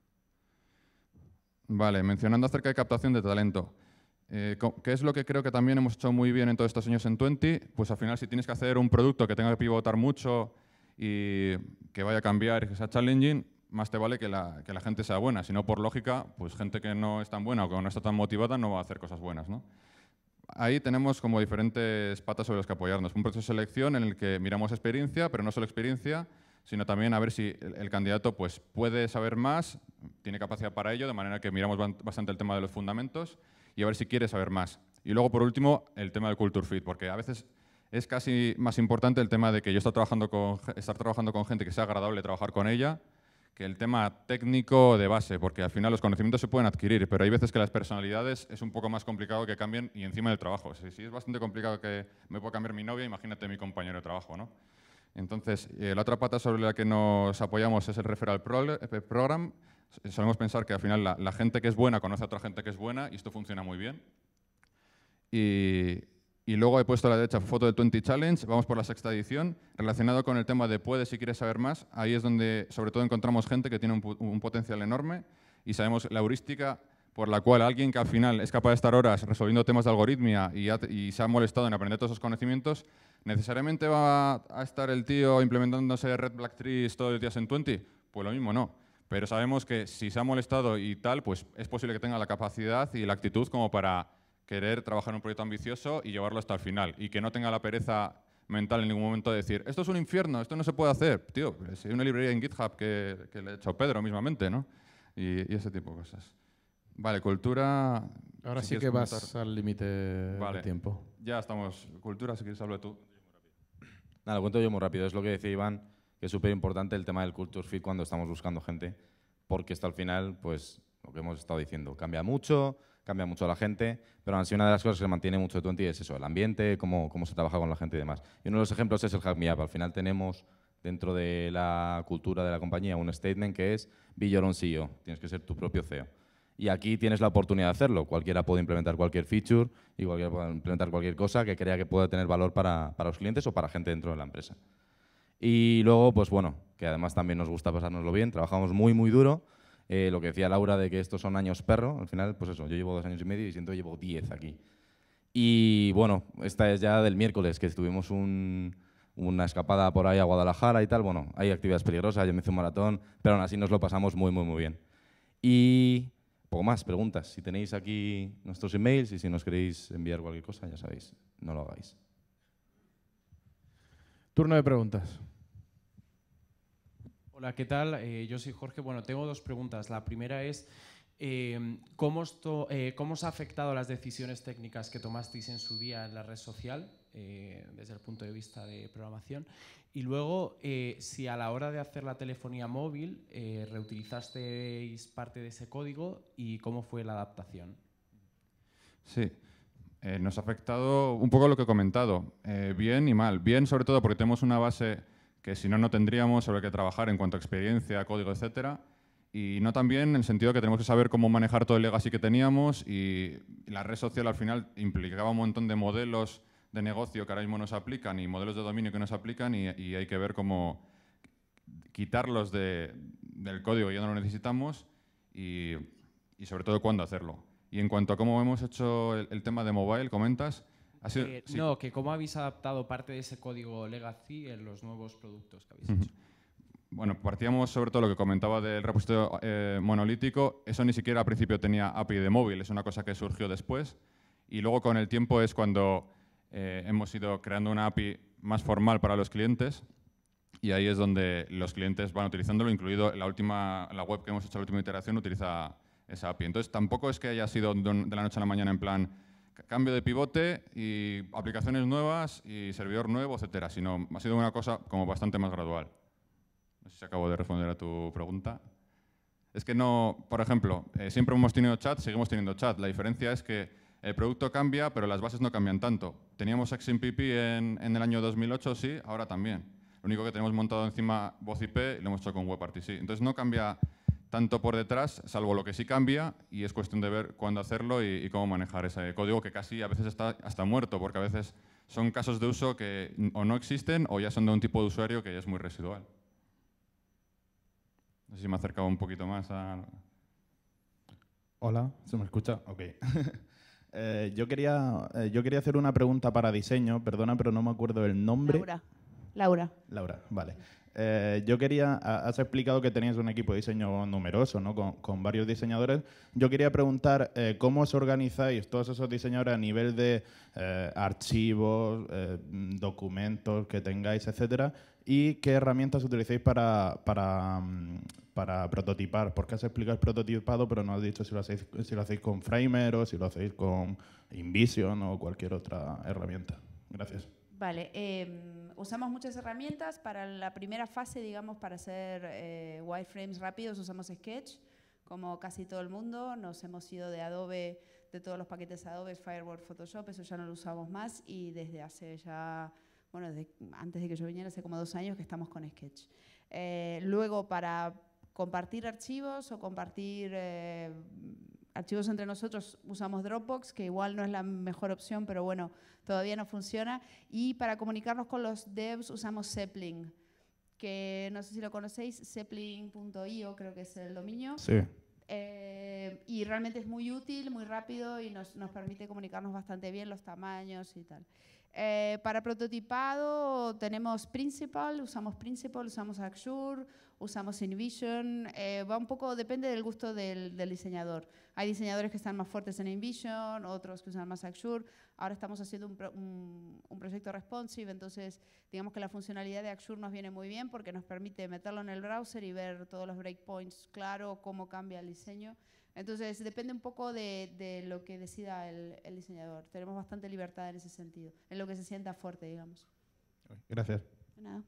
Vale, mencionando acerca de captación de talento. ¿Qué es lo que creo que también hemos hecho muy bien en todos estos años en Tuenti? Pues al final, si tienes que hacer un producto que tenga que pivotar mucho y que vaya a cambiar y que sea challenging, más te vale que la gente sea buena. Si no, por lógica, pues gente que no es tan buena o que no está tan motivada no va a hacer cosas buenas, ¿no? Ahí tenemos como diferentes patas sobre las que apoyarnos. Un proceso de selección en el que miramos experiencia, pero no solo experiencia, sino también a ver si el candidato pues, puede saber más, tiene capacidad para ello, de manera que miramos bastante el tema de los fundamentos y a ver si quiere saber más. Y luego, por último, el tema del culture fit, porque a veces es casi más importante el tema de que yo estar trabajando con gente que sea agradable trabajar con ella, que el tema técnico de base, porque al final los conocimientos se pueden adquirir, pero hay veces que las personalidades es un poco más complicado que cambien y encima del trabajo. Si es bastante complicado que me pueda cambiar mi novia, imagínate mi compañero de trabajo, ¿no? Entonces, la otra pata sobre la que nos apoyamos es el Referral Program. Solemos pensar que al final la gente que es buena conoce a otra gente que es buena y esto funciona muy bien. Y luego he puesto a la derecha foto del 20 Challenge, vamos por la 6ª edición, relacionado con el tema de puedes si quieres saber más. Ahí es donde sobre todo encontramos gente que tiene un potencial enorme y sabemos la heurística por la cual alguien que al final es capaz de estar horas resolviendo temas de algoritmia y se ha molestado en aprender todos esos conocimientos, ¿necesariamente va a estar el tío implementándose Red Black Trees todos los días en 20? Pues lo mismo no. Pero sabemos que si se ha molestado y tal, pues es posible que tenga la capacidad y la actitud como para querer trabajar en un proyecto ambicioso y llevarlo hasta el final. Y que no tenga la pereza mental en ningún momento de decir esto es un infierno, esto no se puede hacer. Tío, si hay una librería en GitHub que le he hecho Pedro mismamente, ¿no? Y ese tipo de cosas. Vale, cultura... Ahora sí que vas al límite de tiempo. Ya estamos. Cultura, si quieres hablar tú. Nada, lo cuento yo muy rápido. Es lo que decía Iván, que es súper importante el tema del culture fit cuando estamos buscando gente, porque esto al final, pues, lo que hemos estado diciendo, cambia mucho la gente, pero aún así una de las cosas que se mantiene mucho de Tuenti es eso, el ambiente, cómo se trabaja con la gente y demás. Y uno de los ejemplos es el Hack Me Up. Al final tenemos dentro de la cultura de la compañía un statement que es Be Your Own CEO, tienes que ser tu propio CEO. Y aquí tienes la oportunidad de hacerlo. Cualquiera puede implementar cualquier feature y cualquiera puede implementar cualquier cosa que crea que pueda tener valor para los clientes o para gente dentro de la empresa. Y luego, pues bueno, que además también nos gusta pasárnoslo bien, trabajamos muy, muy duro. Lo que decía Laura de que estos son años perro, al final, pues eso, yo llevo 2 años y medio y siento que llevo 10 aquí. Y bueno, esta es ya del miércoles, que tuvimos una escapada por ahí a Guadalajara y tal. Bueno, hay actividades peligrosas, yo me hice un maratón, pero aún así nos lo pasamos muy, muy, muy bien. Y poco más, preguntas. Si tenéis aquí nuestros emails y si nos queréis enviar cualquier cosa, ya sabéis, no lo hagáis. Turno de preguntas. Hola, ¿qué tal? Yo soy Jorge. Bueno, tengo 2 preguntas. La primera es, ¿cómo os ha afectado las decisiones técnicas que tomasteis en su día en la red social, desde el punto de vista de programación? Y luego, si a la hora de hacer la telefonía móvil reutilizasteis parte de ese código y cómo fue la adaptación. Sí. Nos ha afectado un poco lo que he comentado, bien y mal. Bien, sobre todo porque tenemos una base que si no, no tendríamos sobre qué trabajar en cuanto a experiencia, código, etcétera. Y no tan bien en el sentido que tenemos que saber cómo manejar todo el legacy que teníamos y la red social al final implicaba un montón de modelos de negocio que ahora mismo nos aplican y modelos de dominio que nos aplican y hay que ver cómo quitarlos del código que ya no lo necesitamos y sobre todo cuándo hacerlo. Y en cuanto a cómo hemos hecho el tema de mobile, comentas. Sí. No, que cómo habéis adaptado parte de ese código legacy en los nuevos productos que habéis hecho. Bueno, partíamos sobre todo lo que comentaba del repositorio monolítico. Eso ni siquiera al principio tenía API de móvil, es una cosa que surgió después. Y luego con el tiempo es cuando hemos ido creando una API más formal para los clientes y ahí es donde los clientes van utilizándolo, incluido la web que hemos hecho la última iteración utiliza esa API. Entonces, tampoco es que haya sido de la noche a la mañana en plan cambio de pivote y aplicaciones nuevas y servidor nuevo, etcétera, sino ha sido una cosa como bastante más gradual. No sé si acabo de responder a tu pregunta. Es que no, por ejemplo, siempre hemos tenido chat, seguimos teniendo chat. La diferencia es que el producto cambia, pero las bases no cambian tanto. Teníamos XMPP en el año 2008, sí, ahora también. Lo único que tenemos montado encima voz IP y lo hemos hecho con WebRTC. Entonces no cambia tanto por detrás, salvo lo que sí cambia, y es cuestión de ver cuándo hacerlo y cómo manejar ese código que casi a veces está hasta muerto, porque a veces son casos de uso que o no existen o ya son de un tipo de usuario que ya es muy residual. No sé si me he acercado un poquito más a... Hola, ¿se me escucha? Ok. Yo quería hacer una pregunta para diseño, perdona, pero no me acuerdo el nombre. Laura, vale. Has explicado que tenías un equipo de diseño numeroso, ¿no? Con varios diseñadores. Yo quería preguntar cómo os organizáis todos esos diseñadores a nivel de archivos, documentos que tengáis, etcétera, y qué herramientas utilizáis para prototipar. Porque has explicado el prototipado, pero no has dicho si lo hacéis con Framer o si lo hacéis con InVision o cualquier otra herramienta. Gracias. Vale, usamos muchas herramientas. Para la primera fase, digamos, para hacer wireframes rápidos, usamos Sketch, como casi todo el mundo. Nos hemos ido de Adobe, de todos los paquetes Adobe, Fireworks, Photoshop, eso ya no lo usamos más y desde hace ya, bueno, antes de que yo viniera, hace como 2 años que estamos con Sketch. Luego, para compartir archivos o compartir archivos entre nosotros, usamos Dropbox, que igual no es la mejor opción, pero bueno, todavía no funciona. Y para comunicarnos con los devs usamos Zeppelin, que no sé si lo conocéis, zeppelin.io creo que es el dominio. Sí. Y realmente es muy útil, muy rápido y nos permite comunicarnos bastante bien los tamaños y tal. Para prototipado tenemos Principal, usamos Axure, usamos InVision. Va un poco, depende del gusto del diseñador. Hay diseñadores que están más fuertes en InVision, otros que usan más Axure. Ahora estamos haciendo un proyecto responsive, entonces digamos que la funcionalidad de Axure nos viene muy bien porque nos permite meterlo en el browser y ver todos los breakpoints claro, cómo cambia el diseño. Entonces depende un poco de lo que decida el diseñador. Tenemos bastante libertad en ese sentido, en lo que se sienta fuerte, digamos. Gracias. De nada.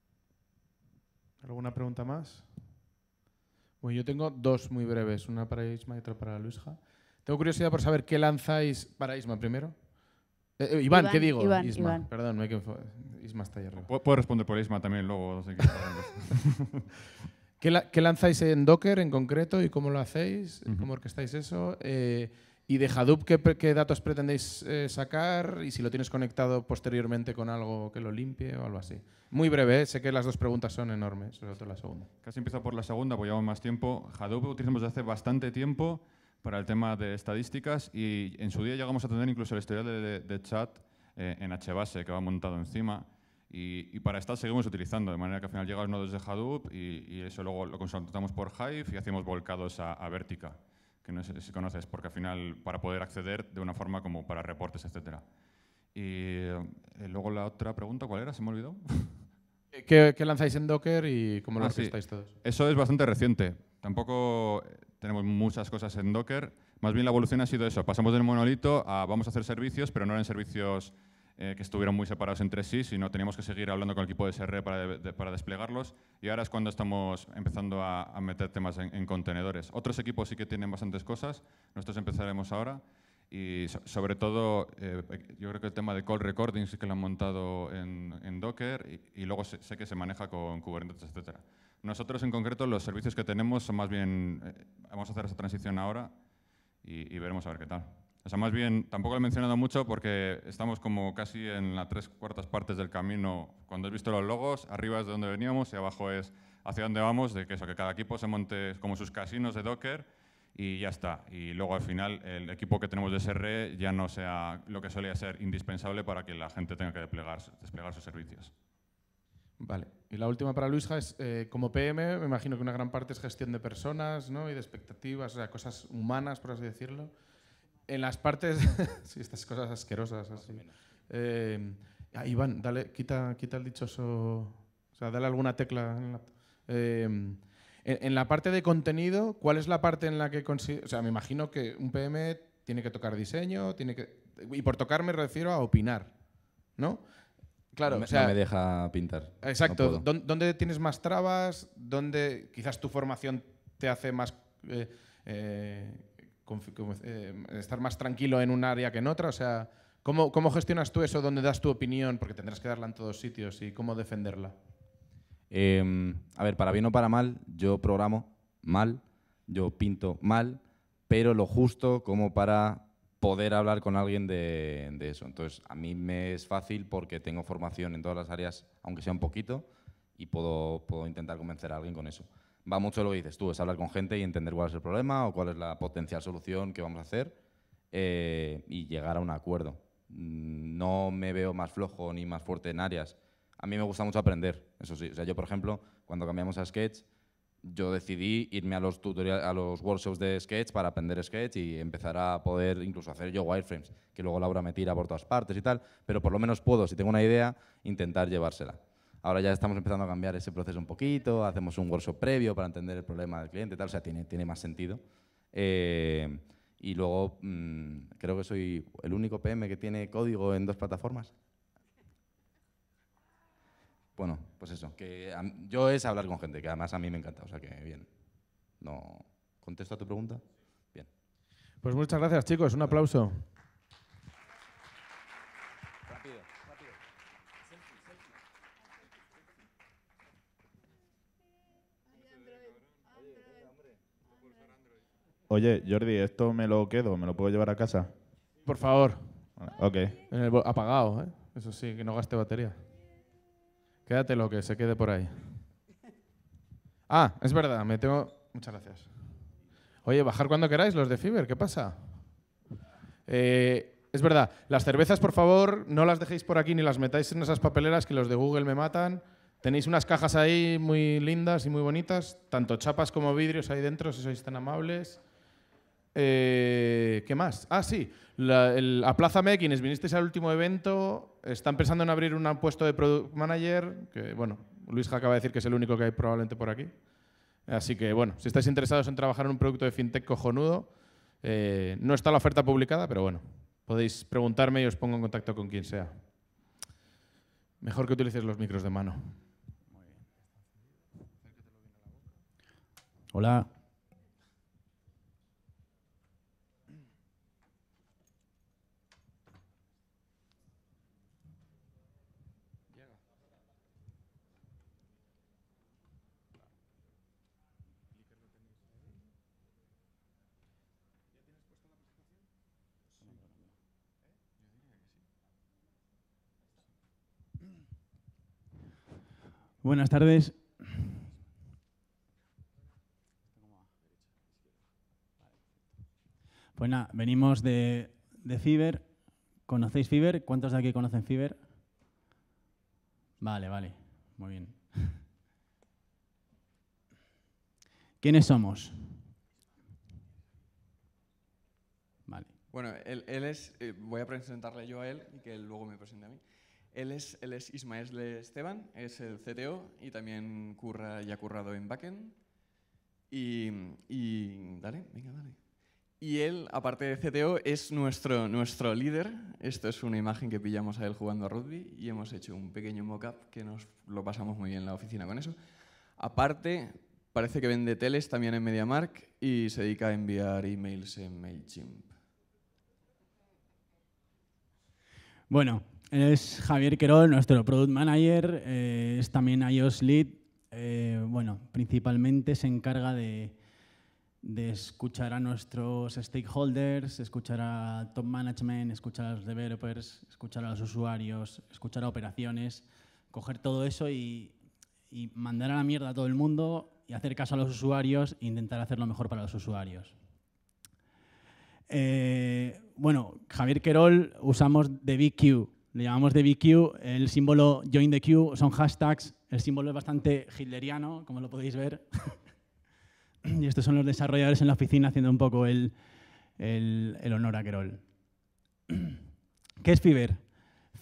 ¿Alguna pregunta más? Bueno, yo tengo 2 muy breves, una para Isma y otra para Luisja. Tengo curiosidad por saber qué lanzáis para Isma primero. Iván, ¿qué digo? Isma. Perdón, Isma está ahí arriba. Puedo responder por Isma también luego. No sé ¿Qué lanzáis en Docker en concreto y cómo lo hacéis? ¿Cómo orquestáis eso? Y de Hadoop, ¿qué datos pretendéis sacar? Y si lo tienes conectado posteriormente con algo que lo limpie o algo así. Muy breve, sé que las 2 preguntas son enormes, sobre todo la segunda. Casi empiezo por la segunda, pues llevamos más tiempo. Hadoop utilizamos desde hace bastante tiempo para el tema de estadísticas y en su día llegamos a tener incluso el historial de chat en HBase que va montado encima y para Stat seguimos utilizando, de manera que al final llegan los nodos de Hadoop y eso luego lo consultamos por Hive y hacemos volcados a Vertica, que no sé si conoces, porque al final para poder acceder de una forma como para reportes, etcétera. Y luego la otra pregunta, ¿cuál era? ¿Se me olvidó? ¿Qué lanzáis en Docker y cómo lo orquestáis todos? Eso es bastante reciente. Tampoco tenemos muchas cosas en Docker. Más bien la evolución ha sido eso. Pasamos del monolito a vamos a hacer servicios, pero no eran servicios que estuvieran muy separados entre sí, sino teníamos que seguir hablando con el equipo de SR para desplegarlos. Y ahora es cuando estamos empezando a meter temas en contenedores. Otros equipos sí que tienen bastantes cosas. Nosotros empezaremos ahora. Y sobre todo, yo creo que el tema de call recording sí que lo han montado en Docker y luego sé que se maneja con Kubernetes, etcétera. Nosotros en concreto los servicios que tenemos son más bien, vamos a hacer esa transición ahora y veremos a ver qué tal. O sea, más bien, tampoco lo he mencionado mucho porque estamos como casi en las 3/4 partes del camino. Cuando has visto los logos, arriba es de donde veníamos y abajo es hacia dónde vamos, de que eso, que cada equipo se monte como sus casinos de Docker y ya está. Y luego al final el equipo que tenemos de SR ya no sea lo que solía ser indispensable para que la gente tenga que desplegar sus servicios. Vale. Y la última para Luisja es, como PM, me imagino que una gran parte es gestión de personas, ¿no? Y de expectativas, o sea, cosas humanas, por así decirlo. En las partes, sí, estas cosas asquerosas, así. Iván, dale, quita el dichoso, o sea, dale alguna tecla. En la parte de contenido, ¿cuál es la parte en la que o sea, me imagino que un PM tiene que tocar diseño, y por tocar me refiero a opinar, ¿no? Claro, No o sea, no me deja pintar. exacto. No puedo. ¿Dónde tienes más trabas? ¿Dónde quizás tu formación te hace más estar más tranquilo en un área que en otra? O sea, ¿cómo gestionas tú eso? ¿Dónde das tu opinión? Porque tendrás que darla en todos sitios. ¿Y cómo defenderla? A ver, para bien o para mal, yo programo mal, yo pinto mal, pero lo justo como para poder hablar con alguien de eso. Entonces, a mí me es fácil porque tengo formación en todas las áreas, aunque sea un poquito, y puedo intentar convencer a alguien con eso. Va mucho lo que dices tú, es hablar con gente y entender cuál es el problema o cuál es la potencial solución que vamos a hacer y llegar a un acuerdo. No me veo más flojo ni más fuerte en áreas. A mí me gusta mucho aprender, eso sí. O sea, yo, por ejemplo, cuando cambiamos a Sketch, yo decidí irme a los workshops de Sketch para aprender Sketch y empezar a poder incluso hacer yo wireframes, que luego Laura me tira por todas partes y tal, pero por lo menos puedo, si tengo una idea, intentar llevársela. Ahora ya estamos empezando a cambiar ese proceso un poquito, hacemos un workshop previo para entender el problema del cliente y tal, o sea, tiene más sentido. Y luego, creo que soy el único PM que tiene código en 2 plataformas. Bueno, pues eso, que yo es hablar con gente, que además a mí me encanta, o sea que bien. No, ¿contesto a tu pregunta? Bien. Pues muchas gracias, chicos. Un aplauso. Rápido. Oye, Jordi, ¿esto me lo quedo? ¿Me lo puedo llevar a casa? Por favor. Ok. Apagado, ¿eh? Eso sí, que no gaste batería. Quédatelo, que se quede por ahí. Ah, es verdad, Muchas gracias. Oye, bajar cuando queráis, los de Fiverr, ¿qué pasa? Es verdad, las cervezas, por favor, no las dejéis por aquí ni las metáis en esas papeleras que los de Google me matan. Tenéis unas cajas ahí muy lindas y muy bonitas, tanto chapas como vidrios ahí dentro, si sois tan amables. ¿Qué más? Ah, sí, aplázame, quienes vinisteis al último evento, están pensando en abrir un puesto de Product Manager, que bueno, Luis acaba de decir que es el único que hay probablemente por aquí. Así que bueno, si estáis interesados en trabajar en un producto de fintech cojonudo, no está la oferta publicada, pero bueno, podéis preguntarme y os pongo en contacto con quien sea. Mejor que utilices los micros de mano. Hola. Buenas tardes. Pues nada, venimos de Fiverr. ¿Conocéis Fiverr? ¿Cuántos de aquí conocen Fiverr? Vale, muy bien. ¿Quiénes somos? Vale. Bueno, él es, voy a presentarle yo a él y que él luego me presente a mí. Él es Ismael de Esteban, es el CTO y también ha currado en backend. Dale. Y él, aparte de CTO, es nuestro líder. Esto es una imagen que pillamos a él jugando a rugby y hemos hecho un pequeño mock-up que nos lo pasamos muy bien en la oficina con eso. Aparte, parece que vende teles también en MediaMarkt y se dedica a enviar emails en MailChimp. Bueno, él es Javier Querol, nuestro Product Manager, es también iOS Lead. Bueno, principalmente se encarga de escuchar a nuestros stakeholders, escuchar a top management, escuchar a los developers, escuchar a los usuarios, escuchar a operaciones, coger todo eso y mandar a la mierda a todo el mundo y hacer caso a los usuarios e intentar hacer lo mejor para los usuarios. Bueno, Javier Querol usamos DBQ, le llamamos DBQ, el símbolo Join the Queue son hashtags, el símbolo es bastante hitleriano, como lo podéis ver. Y estos son los desarrolladores en la oficina haciendo un poco el honor a Querol. ¿Qué es Fiverr?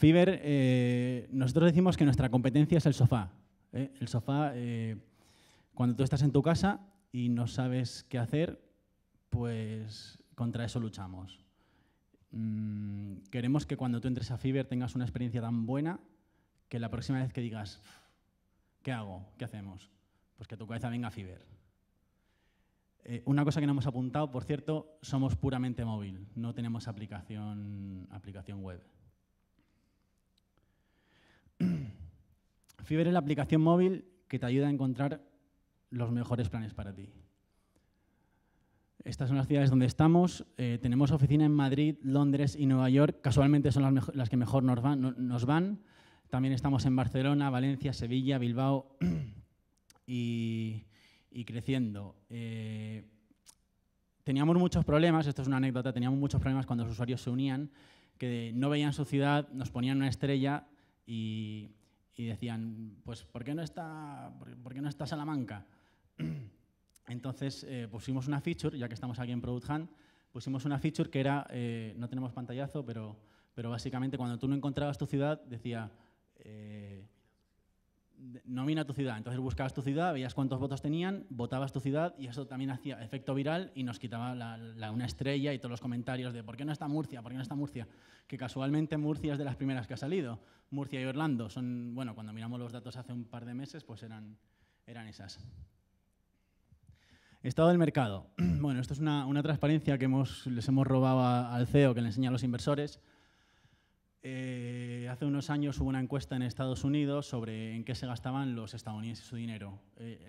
Fiverr, nosotros decimos que nuestra competencia es el sofá. El sofá, Cuando tú estás en tu casa y no sabes qué hacer, pues contra eso luchamos. Queremos que cuando tú entres a Fiverr tengas una experiencia tan buena que la próxima vez que digas, ¿qué hago? ¿Qué hacemos? Pues que a tu cabeza venga a Fiverr. Una cosa que no hemos apuntado, por cierto, somos puramente móvil, no tenemos aplicación web. Fiverr es la aplicación móvil que te ayuda a encontrar los mejores planes para ti. Estas son las ciudades donde estamos. Tenemos oficina en Madrid, Londres y Nueva York. Casualmente son las que mejor nos van. También estamos en Barcelona, Valencia, Sevilla, Bilbao y creciendo. Teníamos muchos problemas, esto es una anécdota, teníamos muchos problemas cuando los usuarios se unían, que no veían su ciudad, nos ponían una estrella y decían, pues, ¿por qué no está Salamanca? Entonces pusimos una feature, ya que estamos aquí en Product Hunt, pusimos una feature que era, no tenemos pantallazo, pero básicamente cuando tú no encontrabas tu ciudad, decía, nomina tu ciudad. Entonces buscabas tu ciudad, veías cuántos votos tenían, votabas tu ciudad y eso también hacía efecto viral y nos quitaba una estrella y todos los comentarios de ¿por qué no está Murcia? ¿Por qué no está Murcia? Que casualmente Murcia es de las primeras que ha salido. Murcia y Orlando son, bueno, cuando miramos los datos hace un par de meses, pues eran esas. Estado del mercado. Bueno, esto es una transparencia que les hemos robado al CEO que le enseña a los inversores. Hace unos años hubo una encuesta en Estados Unidos sobre en qué se gastaban los estadounidenses su dinero.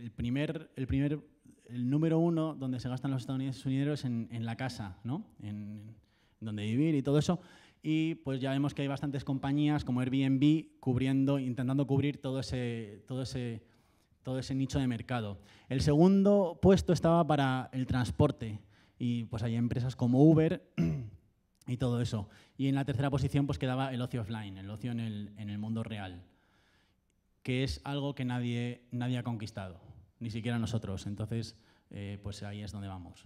El número uno donde se gastan los estadounidenses su dinero es en la casa, ¿no? En donde vivir y todo eso. Y pues ya vemos que hay bastantes compañías como Airbnb intentando cubrir todo ese nicho de mercado. El segundo puesto estaba para el transporte y pues hay empresas como Uber y todo eso. Y en la tercera posición pues quedaba el ocio offline, el ocio en el mundo real, que es algo que nadie ha conquistado, ni siquiera nosotros. Entonces, pues ahí es donde vamos.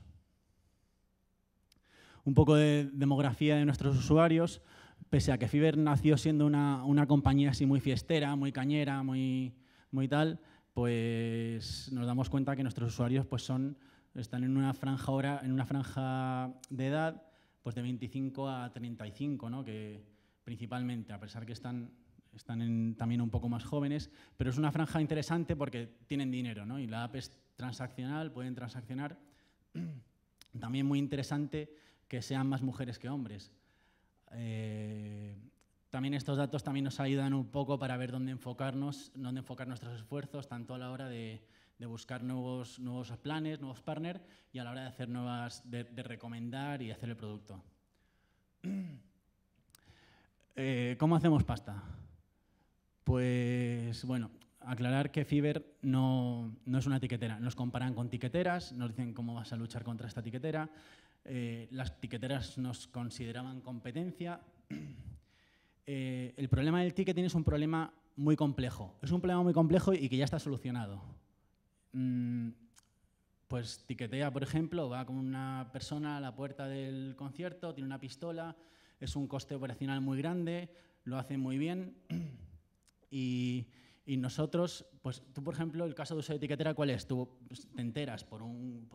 Un poco de demografía de nuestros usuarios. Pese a que Fiverr nació siendo una compañía así muy fiestera, muy cañera, muy tal, pues nos damos cuenta que nuestros usuarios pues están en una franja de edad pues de 25 a 35, ¿no? Que principalmente, a pesar que están también un poco más jóvenes, pero es una franja interesante porque tienen dinero, ¿no? Y la app es transaccional, pueden transaccionar. También muy interesante que sean más mujeres que hombres. También estos datos también nos ayudan un poco para ver dónde enfocar nuestros esfuerzos, tanto a la hora de buscar nuevos planes, nuevos partners, y a la hora de hacer de recomendar y hacer el producto. ¿Cómo hacemos pasta? Pues bueno, aclarar que Fiverr no es una tiquetera. Nos comparan con tiqueteras, nos dicen cómo vas a luchar contra esta tiquetera. Las tiqueteras nos consideraban competencia. El problema del ticketing es un problema muy complejo. Es un problema muy complejo y que ya está solucionado. Pues Tiquetea, por ejemplo, va con una persona a la puerta del concierto, tiene una pistola, es un coste operacional muy grande, lo hace muy bien. Y nosotros, pues tú, por ejemplo, el caso de uso de Tiquetera, ¿cuál es? Tú te enteras por un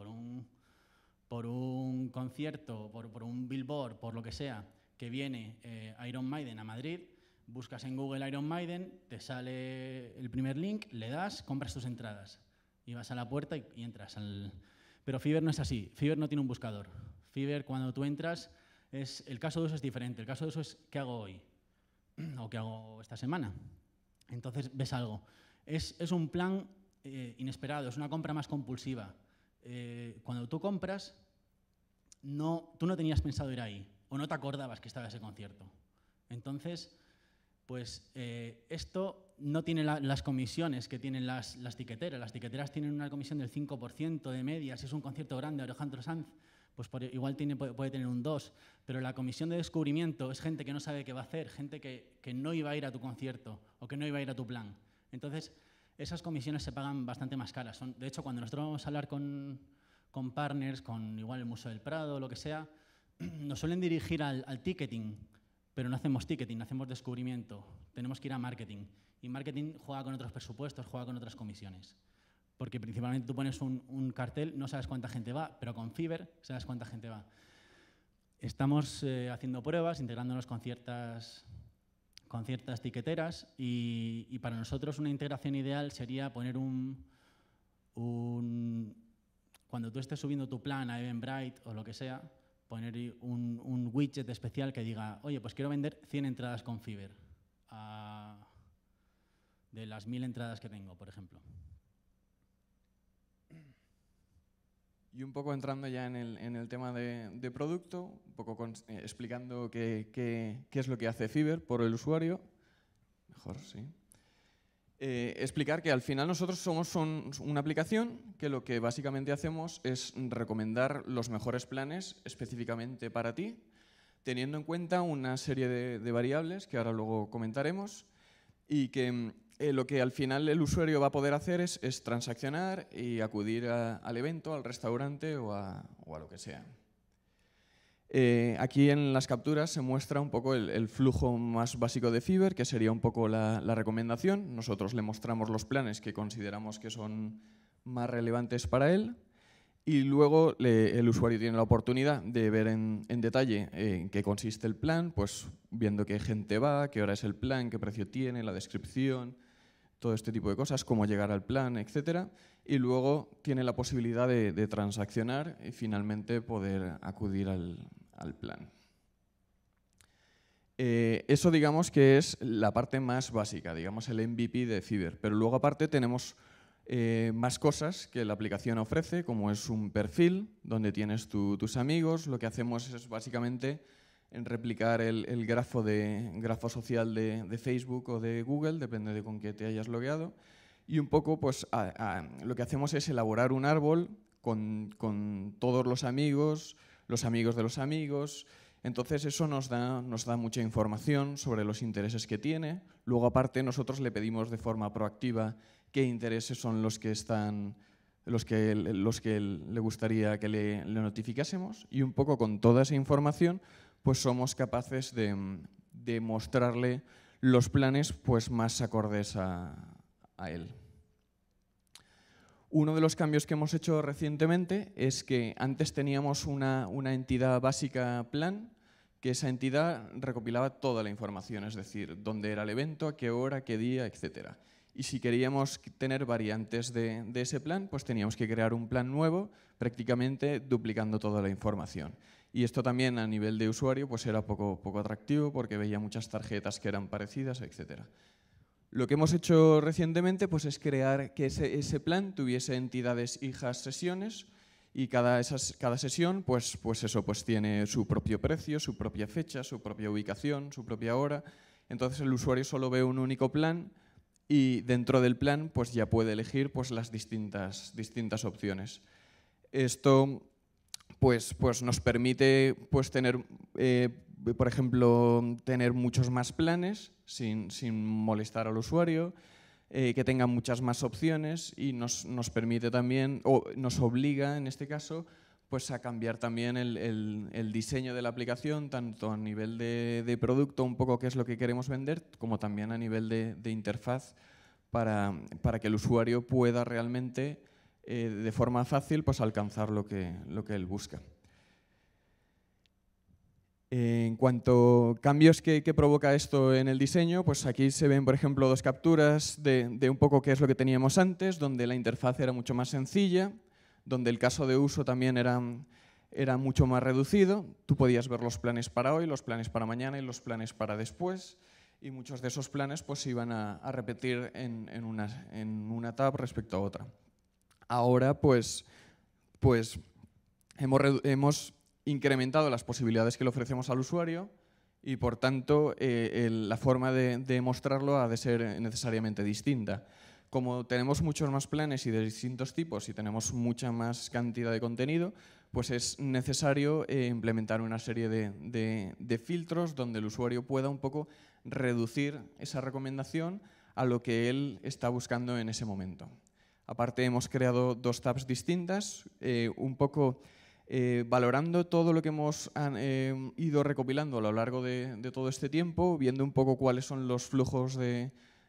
concierto, por un billboard, por lo que sea, que viene Iron Maiden a Madrid, buscas en Google Iron Maiden, te sale el primer link, le das, compras tus entradas y vas a la puerta y entras. Pero Fiverr no es así, Fiverr no tiene un buscador. Fiverr, cuando tú entras, el caso de uso es diferente. El caso de uso es ¿qué hago hoy? ¿O qué hago esta semana? Entonces ves algo. Es un plan inesperado, es una compra más compulsiva. Cuando tú compras, tú no tenías pensado ir ahí o no te acordabas que estaba ese concierto. Entonces, pues esto no tiene las comisiones que tienen las tiqueteras. Las tiqueteras tienen una comisión del 5% de media. Si es un concierto grande, Alejandro Sanz, pues igual puede tener un 2%. Pero la comisión de descubrimiento es gente que no sabe qué va a hacer, gente que no iba a ir a tu concierto o que no iba a ir a tu plan. Entonces, esas comisiones se pagan bastante más caras. De hecho, cuando nosotros vamos a hablar con partners, con igual el Museo del Prado o lo que sea, nos suelen dirigir al ticketing, pero no hacemos ticketing, hacemos descubrimiento. Tenemos que ir a marketing. Y marketing juega con otros presupuestos, juega con otras comisiones. Porque principalmente tú pones un cartel, no sabes cuánta gente va, pero con Fiverr sabes cuánta gente va. Estamos haciendo pruebas, integrándonos con ciertas tiqueteras y para nosotros una integración ideal sería poner cuando tú estés subiendo tu plan a Eventbrite o lo que sea, poner un widget especial que diga, oye, pues quiero vender 100 entradas con Fiverr de las 1000 entradas que tengo, por ejemplo. Y un poco entrando ya en el tema de producto, un poco explicando qué es lo que hace Fiverr por el usuario. Mejor, sí. Explicar que al final nosotros somos una aplicación que lo que básicamente hacemos es recomendar los mejores planes específicamente para ti, teniendo en cuenta una serie de variables que ahora luego comentaremos y que lo que al final el usuario va a poder hacer es transaccionar y acudir al evento, al restaurante o a lo que sea. Aquí en las capturas se muestra un poco el flujo más básico de Fiverr, que sería un poco la recomendación. Nosotros le mostramos los planes que consideramos que son más relevantes para él y luego el usuario tiene la oportunidad de ver en detalle en qué consiste el plan, pues viendo qué gente va, qué hora es el plan, qué precio tiene, la descripción, todo este tipo de cosas, cómo llegar al plan, etc. Y luego tiene la posibilidad de transaccionar y finalmente poder acudir al plan. Eso digamos que es la parte más básica, digamos el MVP de Fiverr. Pero luego aparte tenemos más cosas que la aplicación ofrece, como es un perfil donde tienes tus amigos. Lo que hacemos es básicamente en replicar el grafo social de Facebook o de Google, depende de con qué te hayas logueado. Y un poco pues, lo que hacemos es elaborar un árbol con todos los amigos de los amigos. Entonces eso nos da mucha información sobre los intereses que tiene. Luego aparte nosotros le pedimos de forma proactiva qué intereses son los que le gustaría que le notificásemos y un poco con toda esa información pues somos capaces de mostrarle los planes pues, más acordes a él. Uno de los cambios que hemos hecho recientemente es que antes teníamos una entidad básica plan, que esa entidad recopilaba toda la información, es decir, dónde era el evento, a qué hora, qué día, etc. Y si queríamos tener variantes de ese plan, pues teníamos que crear un plan nuevo, prácticamente duplicando toda la información. Y esto también a nivel de usuario pues era poco atractivo porque veía muchas tarjetas que eran parecidas, etc. Lo que hemos hecho recientemente pues, es crear que ese plan tuviese entidades hijas sesiones y cada sesión pues tiene su propio precio, su propia fecha, su propia ubicación, su propia hora. Entonces el usuario solo ve un único plan y dentro del plan pues, ya puede elegir pues, las distintas opciones. Esto pues nos permite pues, tener, por ejemplo, tener muchos más planes sin molestar al usuario, que tenga muchas más opciones y nos permite también, o nos obliga en este caso, pues a cambiar también el diseño de la aplicación, tanto a nivel de producto, un poco qué es lo que queremos vender, como también a nivel de interfaz para que el usuario pueda realmente de forma fácil pues, alcanzar lo que él busca. En cuanto a cambios que provoca esto en el diseño, pues aquí se ven, por ejemplo, dos capturas de un poco qué es lo que teníamos antes, donde la interfaz era mucho más sencilla, donde el caso de uso también era mucho más reducido. Tú podías ver los planes para hoy, los planes para mañana y los planes para después, y muchos de esos planes pues, se iban a repetir en una tab respecto a otra. Ahora pues hemos incrementado las posibilidades que le ofrecemos al usuario y por tanto la forma de mostrarlo ha de ser necesariamente distinta. Como tenemos muchos más planes y de distintos tipos y tenemos mucha más cantidad de contenido, pues es necesario implementar una serie de filtros donde el usuario pueda un poco reducir esa recomendación a lo que él está buscando en ese momento. Aparte hemos creado dos tabs distintas, un poco valorando todo lo que hemos ido recopilando a lo largo de todo este tiempo, viendo un poco cuáles son los flujos de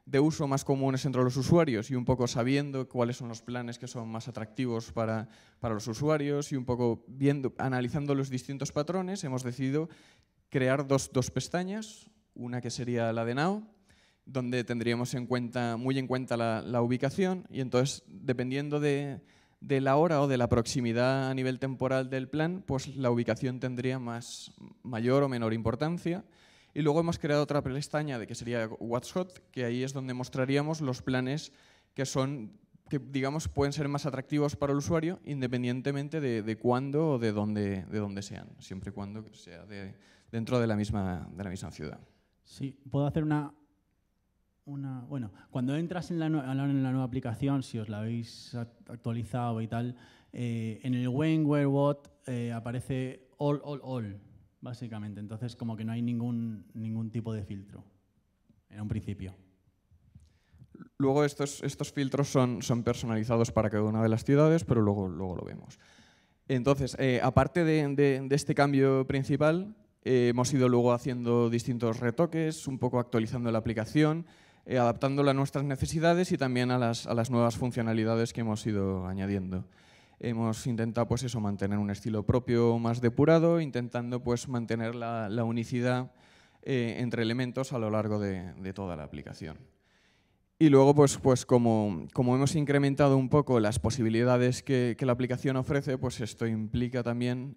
de uso más comunes entre los usuarios y un poco sabiendo cuáles son los planes que son más atractivos para los usuarios y un poco analizando los distintos patrones, hemos decidido crear dos pestañas, una que sería la de Now, donde tendríamos muy en cuenta la ubicación y entonces, dependiendo de la hora o de la proximidad a nivel temporal del plan, pues la ubicación tendría mayor o menor importancia. Y luego hemos creado otra pestaña que sería What's Hot, que ahí es donde mostraríamos los planes que digamos pueden ser más atractivos para el usuario independientemente de cuándo o de dónde sean, siempre y cuando sea dentro de la misma ciudad. Sí, puedo hacer bueno, cuando entras en la nueva aplicación, si os la habéis actualizado y tal, en el when, where, what aparece all, básicamente. Entonces, como que no hay ningún tipo de filtro en un principio. Luego estos filtros son personalizados para cada una de las ciudades, pero luego lo vemos. Entonces, aparte de este cambio principal, hemos ido luego haciendo distintos retoques, un poco actualizando la aplicación, adaptándola a nuestras necesidades y también a las nuevas funcionalidades que hemos ido añadiendo. Hemos intentado pues eso, mantener un estilo propio más depurado, intentando pues, mantener la unicidad entre elementos a lo largo de toda la aplicación. Y luego, pues como hemos incrementado un poco las posibilidades que la aplicación ofrece, pues esto implica también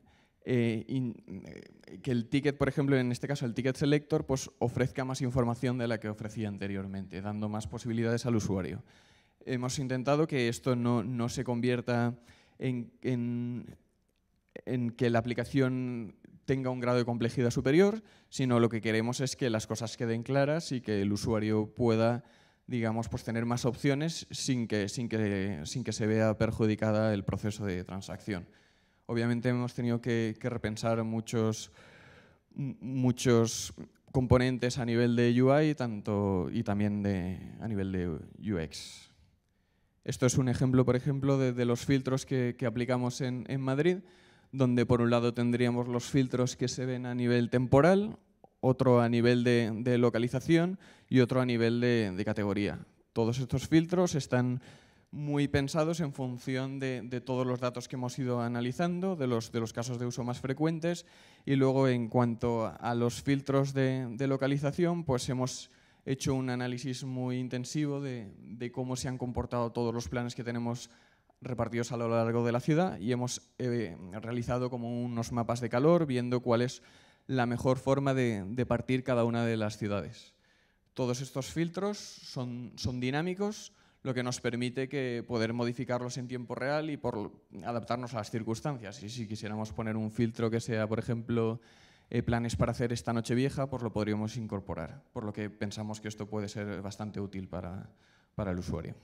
que el ticket, por ejemplo, en este caso el ticket selector, pues ofrezca más información de la que ofrecía anteriormente, dando más posibilidades al usuario. Hemos intentado que esto no se convierta en que la aplicación tenga un grado de complejidad superior, sino lo que queremos es que las cosas queden claras y que el usuario pueda, digamos, pues tener más opciones sin que se vea perjudicada el proceso de transacción. Obviamente hemos tenido que repensar muchos componentes a nivel de UI y también a nivel de UX. Esto es un ejemplo, por ejemplo, de los filtros que aplicamos en Madrid, donde por un lado tendríamos los filtros que se ven a nivel temporal, otro a nivel de localización y otro a nivel de categoría. Todos estos filtros están muy pensados en función de todos los datos que hemos ido analizando, de los casos de uso más frecuentes, y luego en cuanto a los filtros de localización, pues hemos hecho un análisis muy intensivo de cómo se han comportado todos los planes que tenemos repartidos a lo largo de la ciudad y hemos realizado como unos mapas de calor viendo cuál es la mejor forma de partir cada una de las ciudades. Todos estos filtros son dinámicos, lo que nos permite poder modificarlos en tiempo real y adaptarnos a las circunstancias. Y si quisiéramos poner un filtro que sea, por ejemplo, planes para hacer esta Nochevieja, pues lo podríamos incorporar, por lo que pensamos que esto puede ser bastante útil para el usuario.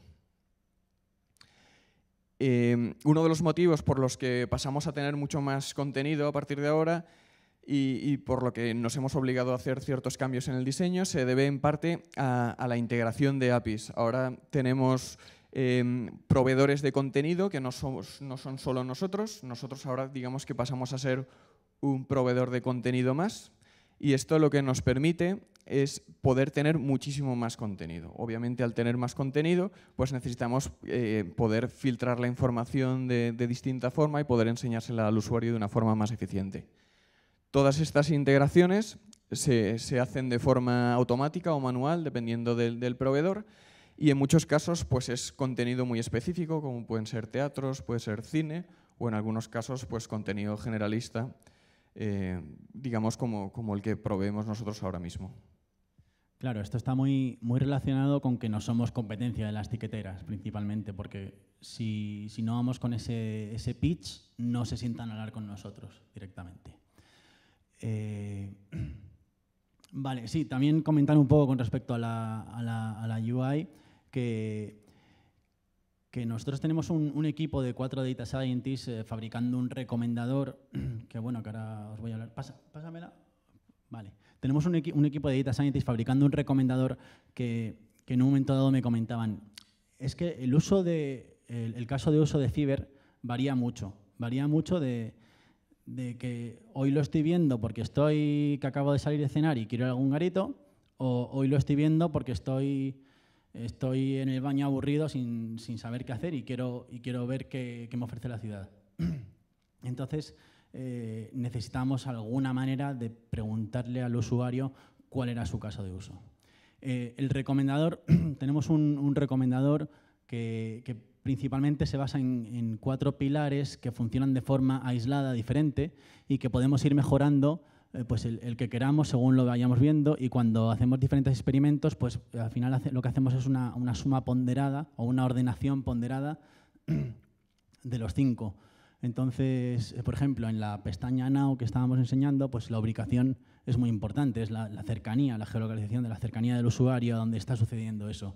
Uno de los motivos por los que pasamos a tener mucho más contenido a partir de ahora y por lo que nos hemos obligado a hacer ciertos cambios en el diseño se debe en parte a la integración de APIs. Ahora tenemos proveedores de contenido que no son solo nosotros. Nosotros ahora digamos que pasamos a ser un proveedor de contenido más y esto lo que nos permite es poder tener muchísimo más contenido. Obviamente al tener más contenido pues necesitamos poder filtrar la información de distinta forma y poder enseñársela al usuario de una forma más eficiente. Todas estas integraciones se hacen de forma automática o manual, dependiendo del proveedor, y en muchos casos pues, es contenido muy específico, como pueden ser teatros, puede ser cine, o en algunos casos pues, contenido generalista, digamos como el que proveemos nosotros ahora mismo. Claro, esto está muy relacionado con que no somos competencia de las tiqueteras, principalmente, porque si no vamos con ese pitch, no se sientan a hablar con nosotros directamente. Vale, sí, también comentar un poco con respecto a la UI que nosotros tenemos un equipo de 4 data scientists fabricando un recomendador que bueno, que ahora os voy a hablar. Pásamela. Vale. Tenemos un equipo de data scientists fabricando un recomendador que en un momento dado me comentaban es que el caso de uso de Fiverr varía mucho de que hoy lo estoy viendo porque que acabo de salir de cenar y quiero ir a algún garito, o hoy lo estoy viendo porque estoy estoy en el baño aburrido sin saber qué hacer y quiero ver qué me ofrece la ciudad. Entonces, necesitamos alguna manera de preguntarle al usuario cuál era su caso de uso. El recomendador, tenemos un recomendador que principalmente se basa en 4 pilares que funcionan de forma aislada, diferente, y que podemos ir mejorando pues el que queramos según lo vayamos viendo, y cuando hacemos diferentes experimentos, pues al final lo que hacemos es una suma ponderada o una ordenación ponderada de los 5. Entonces, por ejemplo, en la pestaña Now que estábamos enseñando, pues la ubicación es muy importante, es la cercanía, la geolocalización de la cercanía del usuario a donde está sucediendo eso.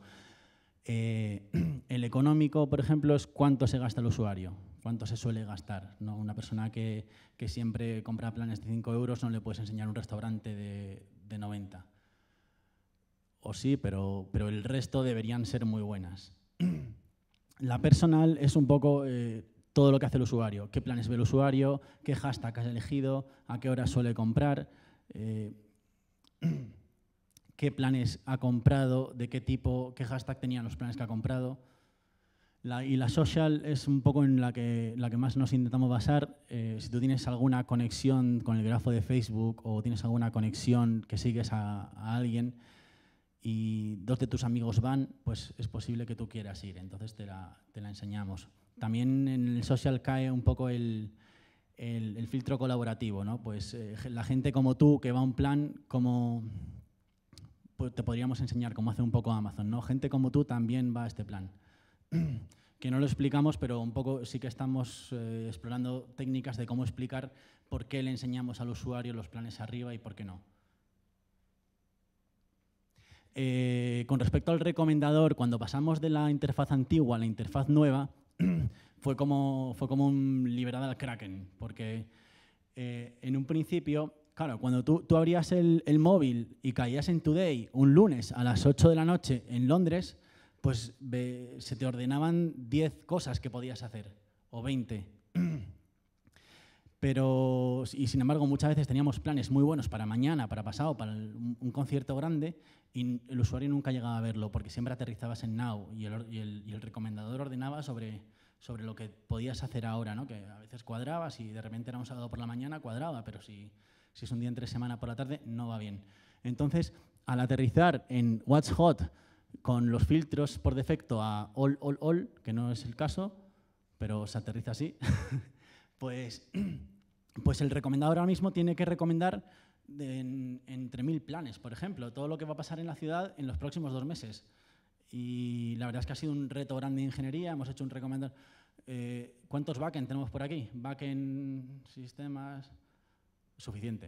El económico, por ejemplo, es cuánto se gasta el usuario, cuánto se suele gastar, ¿no? Una persona que siempre compra planes de 5 euros no le puedes enseñar un restaurante de 90. O sí, pero el resto deberían ser muy buenas. La personal es un poco todo lo que hace el usuario, qué planes ve el usuario, qué hashtag has elegido, a qué hora suele comprar, qué planes ha comprado, de qué tipo, qué hashtag tenían los planes que ha comprado. Y la social es un poco en la que más nos intentamos basar. Si tú tienes alguna conexión con el grafo de Facebook o tienes alguna conexión que sigues a alguien y 2 de tus amigos van, pues es posible que tú quieras ir, entonces te la enseñamos. También en el social cae un poco el filtro colaborativo, ¿no? Pues la gente como tú que va a un plan, pues te podríamos enseñar cómo hace un poco Amazon, ¿no? Gente como tú también va a este plan. Que no lo explicamos, pero un poco sí que estamos explorando técnicas de cómo explicar por qué le enseñamos al usuario los planes arriba y por qué no. Con respecto al recomendador, cuando pasamos de la interfaz antigua a la interfaz nueva, fue como un liberado al Kraken, porque en un principio, claro, cuando tú abrías el móvil y caías en Today un lunes a las 8 de la noche en Londres, pues se te ordenaban 10 cosas que podías hacer, o 20. Y sin embargo, muchas veces teníamos planes muy buenos para mañana, para pasado, para un concierto grande, y el usuario nunca llegaba a verlo, porque siempre aterrizabas en Now y el recomendador ordenaba sobre lo que podías hacer ahora, ¿no? Que a veces cuadrabas y de repente era un sábado por la mañana, cuadraba, pero si es un día entre semana por la tarde, no va bien. Entonces, al aterrizar en What's Hot con los filtros por defecto a all, que no es el caso, pero se aterriza así, pues el recomendador ahora mismo tiene que recomendar entre 1000 planes, por ejemplo, todo lo que va a pasar en la ciudad en los próximos 2 meses. Y la verdad es que ha sido un reto grande de ingeniería, hemos hecho un recomendador. ¿Cuántos backend tenemos por aquí? Backend, sistemas, suficiente.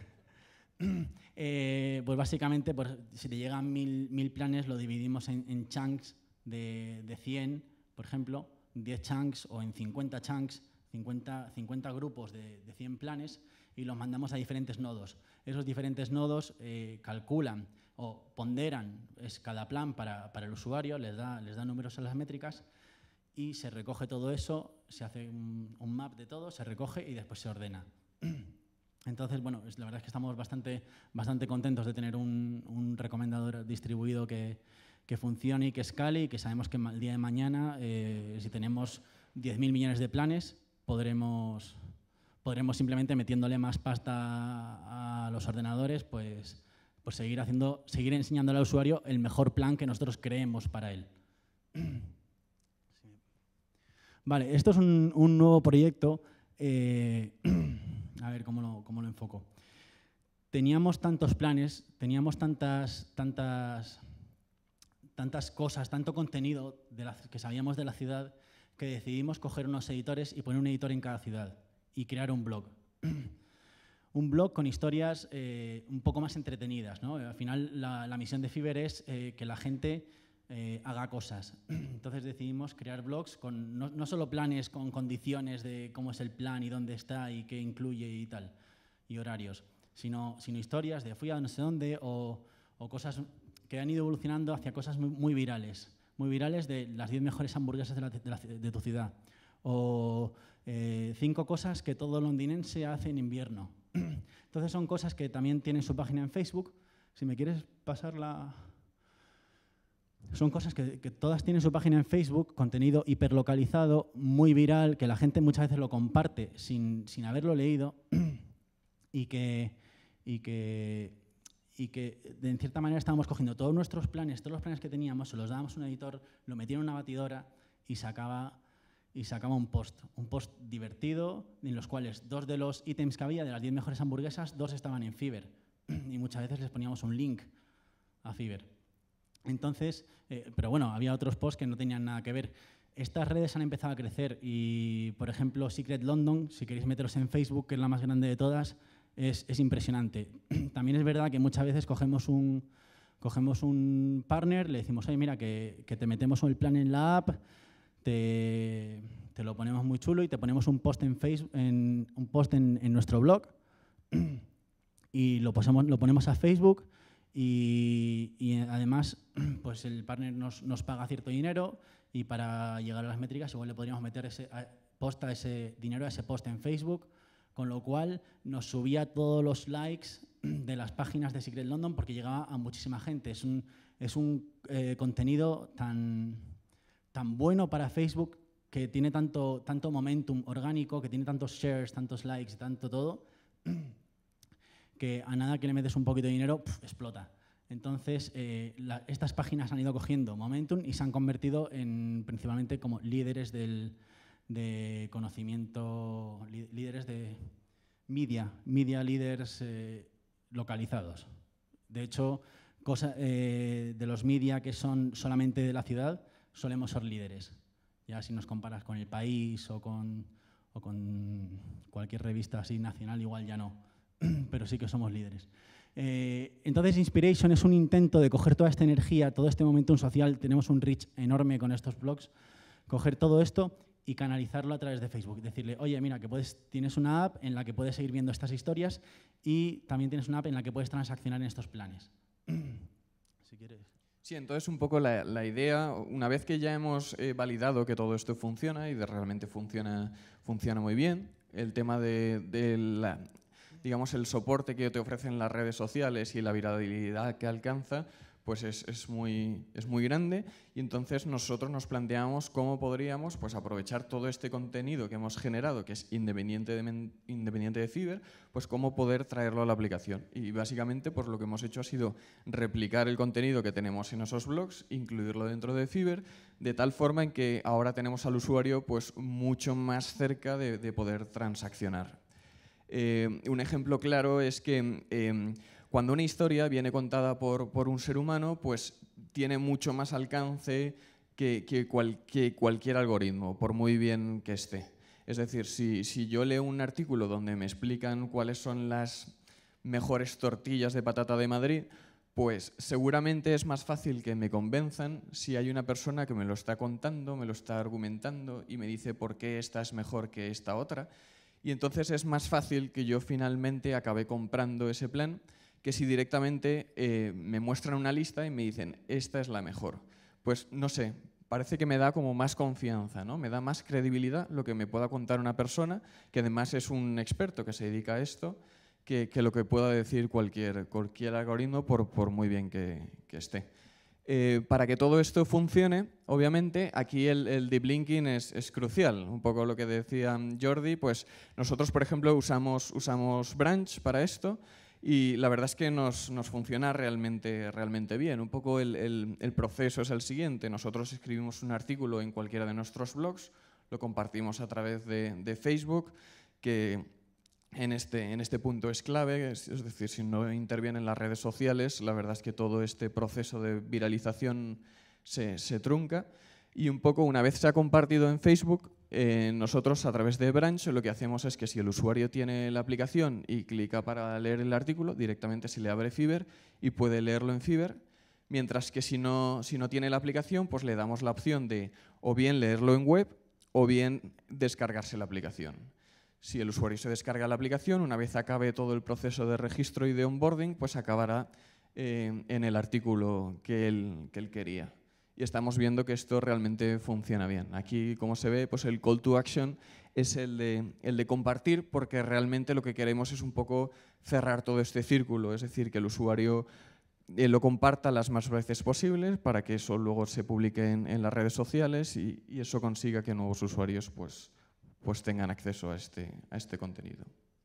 Pues básicamente, pues, si te llegan 1000 planes, lo dividimos en chunks de 100, por ejemplo, 10 chunks o en 50 chunks, 50 grupos de 100 planes, y los mandamos a diferentes nodos. Esos diferentes nodos calculan o ponderan cada plan para el usuario, les da números a las métricas y se recoge todo eso, se hace un map de todo, se recoge y después se ordena. Entonces, bueno, la verdad es que estamos bastante contentos de tener un recomendador distribuido que funcione y que escale, y que sabemos que el día de mañana, si tenemos 10.000 millones de planes, podremos simplemente metiéndole más pasta a los ordenadores, pues seguir enseñándole al usuario el mejor plan que nosotros creemos para él. Vale, esto es un nuevo proyecto. A ver cómo lo enfoco. Teníamos tantos planes, teníamos tantas cosas, tanto contenido que sabíamos de la ciudad, que decidimos coger unos editores y poner un editor en cada ciudad y crear un blog. Un blog con historias un poco más entretenidas, ¿no? Al final la misión de Fiverr es que la gente haga cosas. Entonces decidimos crear blogs con no solo planes con condiciones de cómo es el plan y dónde está y qué incluye y tal, y horarios, sino historias de fui a no sé dónde o cosas que han ido evolucionando hacia cosas muy virales de las 10 mejores hamburguesas de tu ciudad, o 5 cosas que todo londinense hace en invierno. Entonces son cosas que también tienen su página en Facebook. Si me quieres pasar son cosas que todas tienen su página en Facebook, contenido hiperlocalizado, muy viral, que la gente muchas veces lo comparte sin haberlo leído y que en cierta manera estábamos cogiendo todos nuestros planes, todos los planes que teníamos, se los dábamos a un editor, lo metía en una batidora y sacaba un post divertido, en los cuales 2 de los ítems que había, de las 10 mejores hamburguesas, 2 estaban en Fiverr. Y muchas veces les poníamos un link a Fiverr. Entonces, pero bueno, había otros posts que no tenían nada que ver. Estas redes han empezado a crecer y, por ejemplo, Secret London, si queréis meteros en Facebook, que es la más grande de todas, es impresionante. También es verdad que muchas veces cogemos un partner, le decimos, oye, mira, que te metemos el plan en la app, te lo ponemos muy chulo y te ponemos un post en Facebook, un post en nuestro blog y lo ponemos a Facebook y además pues el partner nos paga cierto dinero y para llegar a las métricas igual le podríamos meter ese dinero a ese post en Facebook, con lo cual nos subía todos los likes de las páginas de Secret London porque llegaba a muchísima gente. Es un contenido tan bueno para Facebook, que tiene tanto momentum orgánico, que tiene tantos shares, tantos likes, tanto todo, que a nada que le metes un poquito de dinero, explota. Entonces, estas páginas han ido cogiendo momentum y se han convertido principalmente como líderes de conocimiento, líderes de media leaders localizados. De hecho, de los media que son solamente de la ciudad, solemos ser líderes. Ya si nos comparas con El País o con cualquier revista así nacional, igual ya no, pero sí que somos líderes. Entonces, Inspiration es un intento de coger toda esta energía, todo este momentum social, tenemos un reach enorme con estos blogs, coger todo esto y canalizarlo a través de Facebook. Decirle, oye, mira, que tienes una app en la que puedes seguir viendo estas historias y también tienes una app en la que puedes transaccionar en estos planes. Si quieres. Sí, entonces un poco la idea, una vez que ya hemos validado que todo esto funciona y realmente funciona muy bien, el tema digamos, el soporte que te ofrecen las redes sociales y la viralidad que alcanza, pues es muy grande, y entonces nosotros nos planteamos cómo podríamos pues, aprovechar todo este contenido que hemos generado, que es independiente de Fiverr, pues cómo poder traerlo a la aplicación. Y básicamente pues, lo que hemos hecho ha sido replicar el contenido que tenemos en esos blogs, incluirlo dentro de Fiverr, de tal forma en que ahora tenemos al usuario pues, mucho más cerca de poder transaccionar. Un ejemplo claro es que cuando una historia viene contada por un ser humano, pues tiene mucho más alcance que cualquier algoritmo, por muy bien que esté. Es decir, si yo leo un artículo donde me explican cuáles son las mejores tortillas de patata de Madrid, pues seguramente es más fácil que me convenzan si hay una persona que me lo está contando, me lo está argumentando y me dice por qué esta es mejor que esta otra. Y entonces es más fácil que yo finalmente acabe comprando ese plan que si directamente me muestran una lista y me dicen, esta es la mejor. Pues no sé, parece que me da como más confianza, ¿no? Me da más credibilidad lo que me pueda contar una persona, que además es un experto que se dedica a esto, que lo que pueda decir cualquier algoritmo por muy bien que esté. Para que todo esto funcione, obviamente, aquí el deep linking es crucial. Un poco lo que decía Jordi, pues nosotros, por ejemplo, usamos Branch para esto y la verdad es que nos funciona realmente bien. Un poco el proceso es el siguiente. Nosotros escribimos un artículo en cualquiera de nuestros blogs, lo compartimos a través de Facebook, que en este punto es clave, es decir, si no intervienen las redes sociales, la verdad es que todo este proceso de viralización se trunca. Y un poco, una vez se ha compartido en Facebook, nosotros a través de Branch lo que hacemos es que si el usuario tiene la aplicación y clica para leer el artículo, directamente se le abre Fiverr y puede leerlo en Fiverr, mientras que si no tiene la aplicación, pues le damos la opción de o bien leerlo en web o bien descargarse la aplicación. Si el usuario se descarga la aplicación, una vez acabe todo el proceso de registro y de onboarding, pues acabará en el artículo que él quería. Y estamos viendo que esto realmente funciona bien. Aquí, como se ve, pues el call to action es el de compartir, porque realmente lo que queremos es un poco cerrar todo este círculo, es decir, que el usuario lo comparta las más veces posibles para que eso luego se publique en las redes sociales y eso consiga que nuevos usuarios pues tengan acceso a este contenido.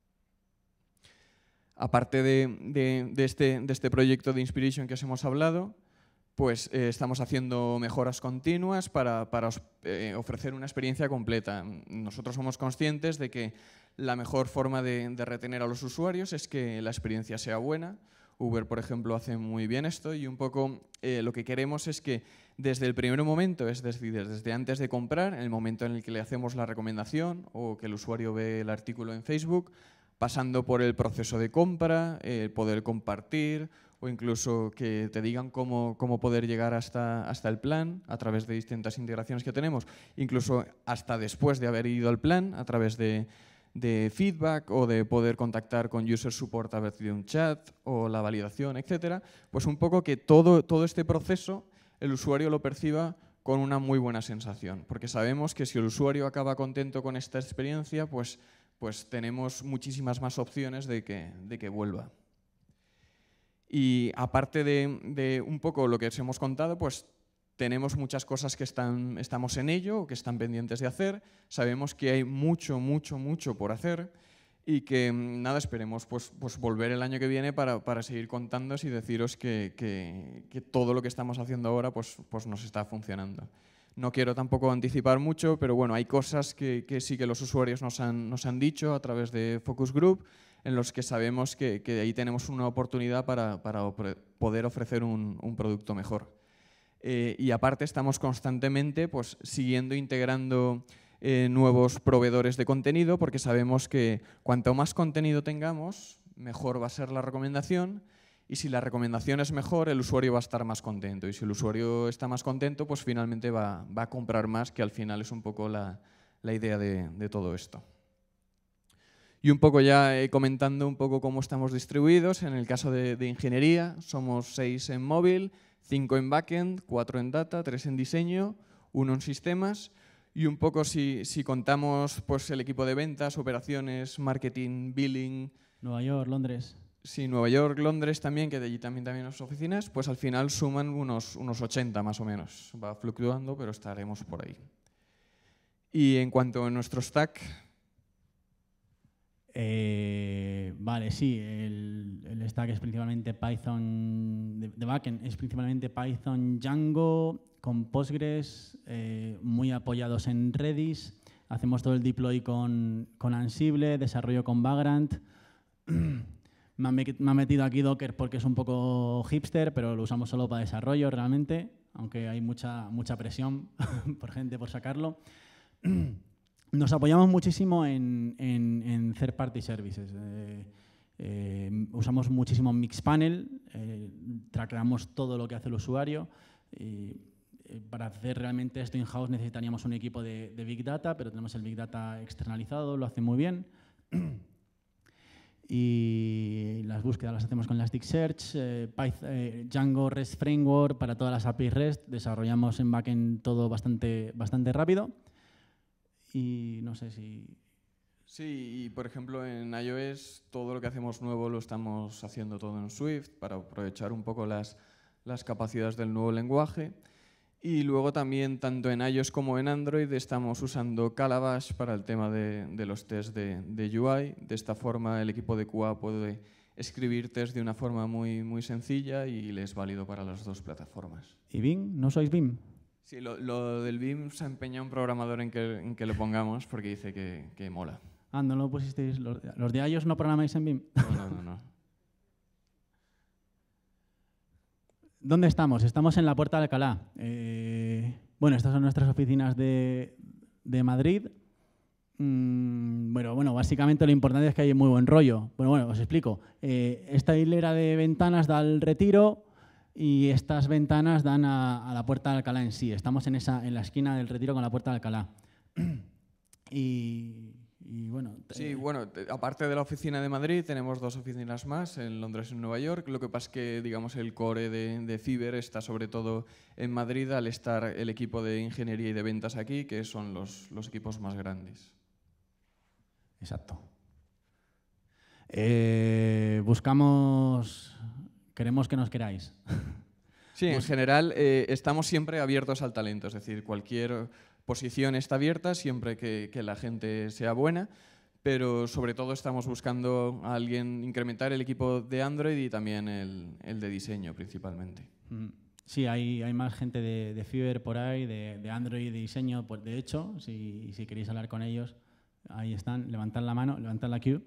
Aparte de este proyecto de Inspiration que os hemos hablado, pues estamos haciendo mejoras continuas para ofrecer una experiencia completa. Nosotros somos conscientes de que la mejor forma de retener a los usuarios es que la experiencia sea buena. Uber, por ejemplo, hace muy bien esto y un poco lo que queremos es que desde el primer momento, es decir, desde antes de comprar, en el momento en el que le hacemos la recomendación o que el usuario ve el artículo en Facebook, pasando por el proceso de compra, el poder compartir o incluso que te digan cómo poder llegar hasta el plan a través de distintas integraciones que tenemos, incluso hasta después de haber ido al plan a través de feedback o de poder contactar con user support a través de un chat o la validación, etcétera, pues un poco que todo este proceso el usuario lo perciba con una muy buena sensación, porque sabemos que si el usuario acaba contento con esta experiencia, pues tenemos muchísimas más opciones de que vuelva. Y aparte de un poco lo que os hemos contado, pues tenemos muchas cosas que estamos en ello o que están pendientes de hacer. Sabemos que hay mucho por hacer y que nada, esperemos pues volver el año que viene para seguir contándoos y deciros que todo lo que estamos haciendo ahora pues nos está funcionando. No quiero tampoco anticipar mucho, pero bueno, hay cosas que sí que los usuarios nos han dicho a través de Focus Group, en los que sabemos que ahí tenemos una oportunidad para poder ofrecer un producto mejor. Y aparte estamos constantemente pues, siguiendo integrando nuevos proveedores de contenido, porque sabemos que cuanto más contenido tengamos, mejor va a ser la recomendación. Y si la recomendación es mejor, el usuario va a estar más contento. Y si el usuario está más contento, pues finalmente va a comprar más, que al final es un poco la idea de todo esto. Y un poco ya comentando un poco cómo estamos distribuidos. En el caso de ingeniería, somos 6 en móvil, 5 en backend, 4 en data, 3 en diseño, 1 en sistemas. Y un poco si contamos pues, el equipo de ventas, operaciones, marketing, billing. Nueva York, Londres. Sí, Nueva York, Londres también, que de allí también las oficinas, pues al final suman unos 80 más o menos. Va fluctuando, pero estaremos por ahí. Y en cuanto a nuestro stack... Vale, sí, el stack es principalmente Python, de backend es principalmente Python, Django, con Postgres, muy apoyados en Redis. Hacemos todo el deploy con Ansible, desarrollo con Vagrant. Me han metido aquí Docker porque es un poco hipster, pero lo usamos solo para desarrollo realmente, aunque hay mucha presión por gente por sacarlo. Nos apoyamos muchísimo en third party services. Usamos muchísimo Mixpanel, traqueamos todo lo que hace el usuario. Y, para hacer realmente esto in-house necesitaríamos un equipo de Big Data, pero tenemos el Big Data externalizado, lo hace muy bien. Y las búsquedas las hacemos con Elasticsearch, Django REST Framework para todas las APIs REST, desarrollamos en backend todo bastante rápido. Y no sé si... Sí, y por ejemplo en iOS todo lo que hacemos nuevo lo estamos haciendo todo en Swift para aprovechar un poco las capacidades del nuevo lenguaje. Y luego también, tanto en iOS como en Android, estamos usando Calabash para el tema de los test de UI. De esta forma, el equipo de QA puede escribir test de una forma muy sencilla y les es válido para las dos plataformas. ¿Y Vim? ¿No sois Vim? Sí, lo del Vim se ha empeñado un programador en que lo pongamos porque dice que mola. Ah, ¿no lo pusisteis? ¿Los de iOS no programáis en Vim? No. ¿Dónde estamos? Estamos en la Puerta de Alcalá. Bueno, estas son nuestras oficinas de Madrid. Bueno, básicamente lo importante es que hay muy buen rollo. Bueno, os explico. Esta hilera de ventanas da al Retiro y estas ventanas dan a la Puerta de Alcalá en sí. Estamos en la esquina del Retiro con la Puerta de Alcalá. Y bueno... Sí, bueno, aparte de la oficina de Madrid, tenemos 2 oficinas más, en Londres y en Nueva York. Lo que pasa es que, digamos, el core de Fiverr está sobre todo en Madrid, al estar el equipo de ingeniería y de ventas aquí, que son los equipos más grandes. Exacto. Buscamos queremos que nos queráis. Sí, en general estamos siempre abiertos al talento, es decir, cualquier posición está abierta siempre que la gente sea buena, pero sobre todo estamos buscando a alguien incrementar el equipo de Android y también el de diseño principalmente. Sí, hay más gente de Fiverr por ahí, de Android, de diseño. Pues de hecho, si queréis hablar con ellos, ahí están. Levantad la mano, levantad la queue.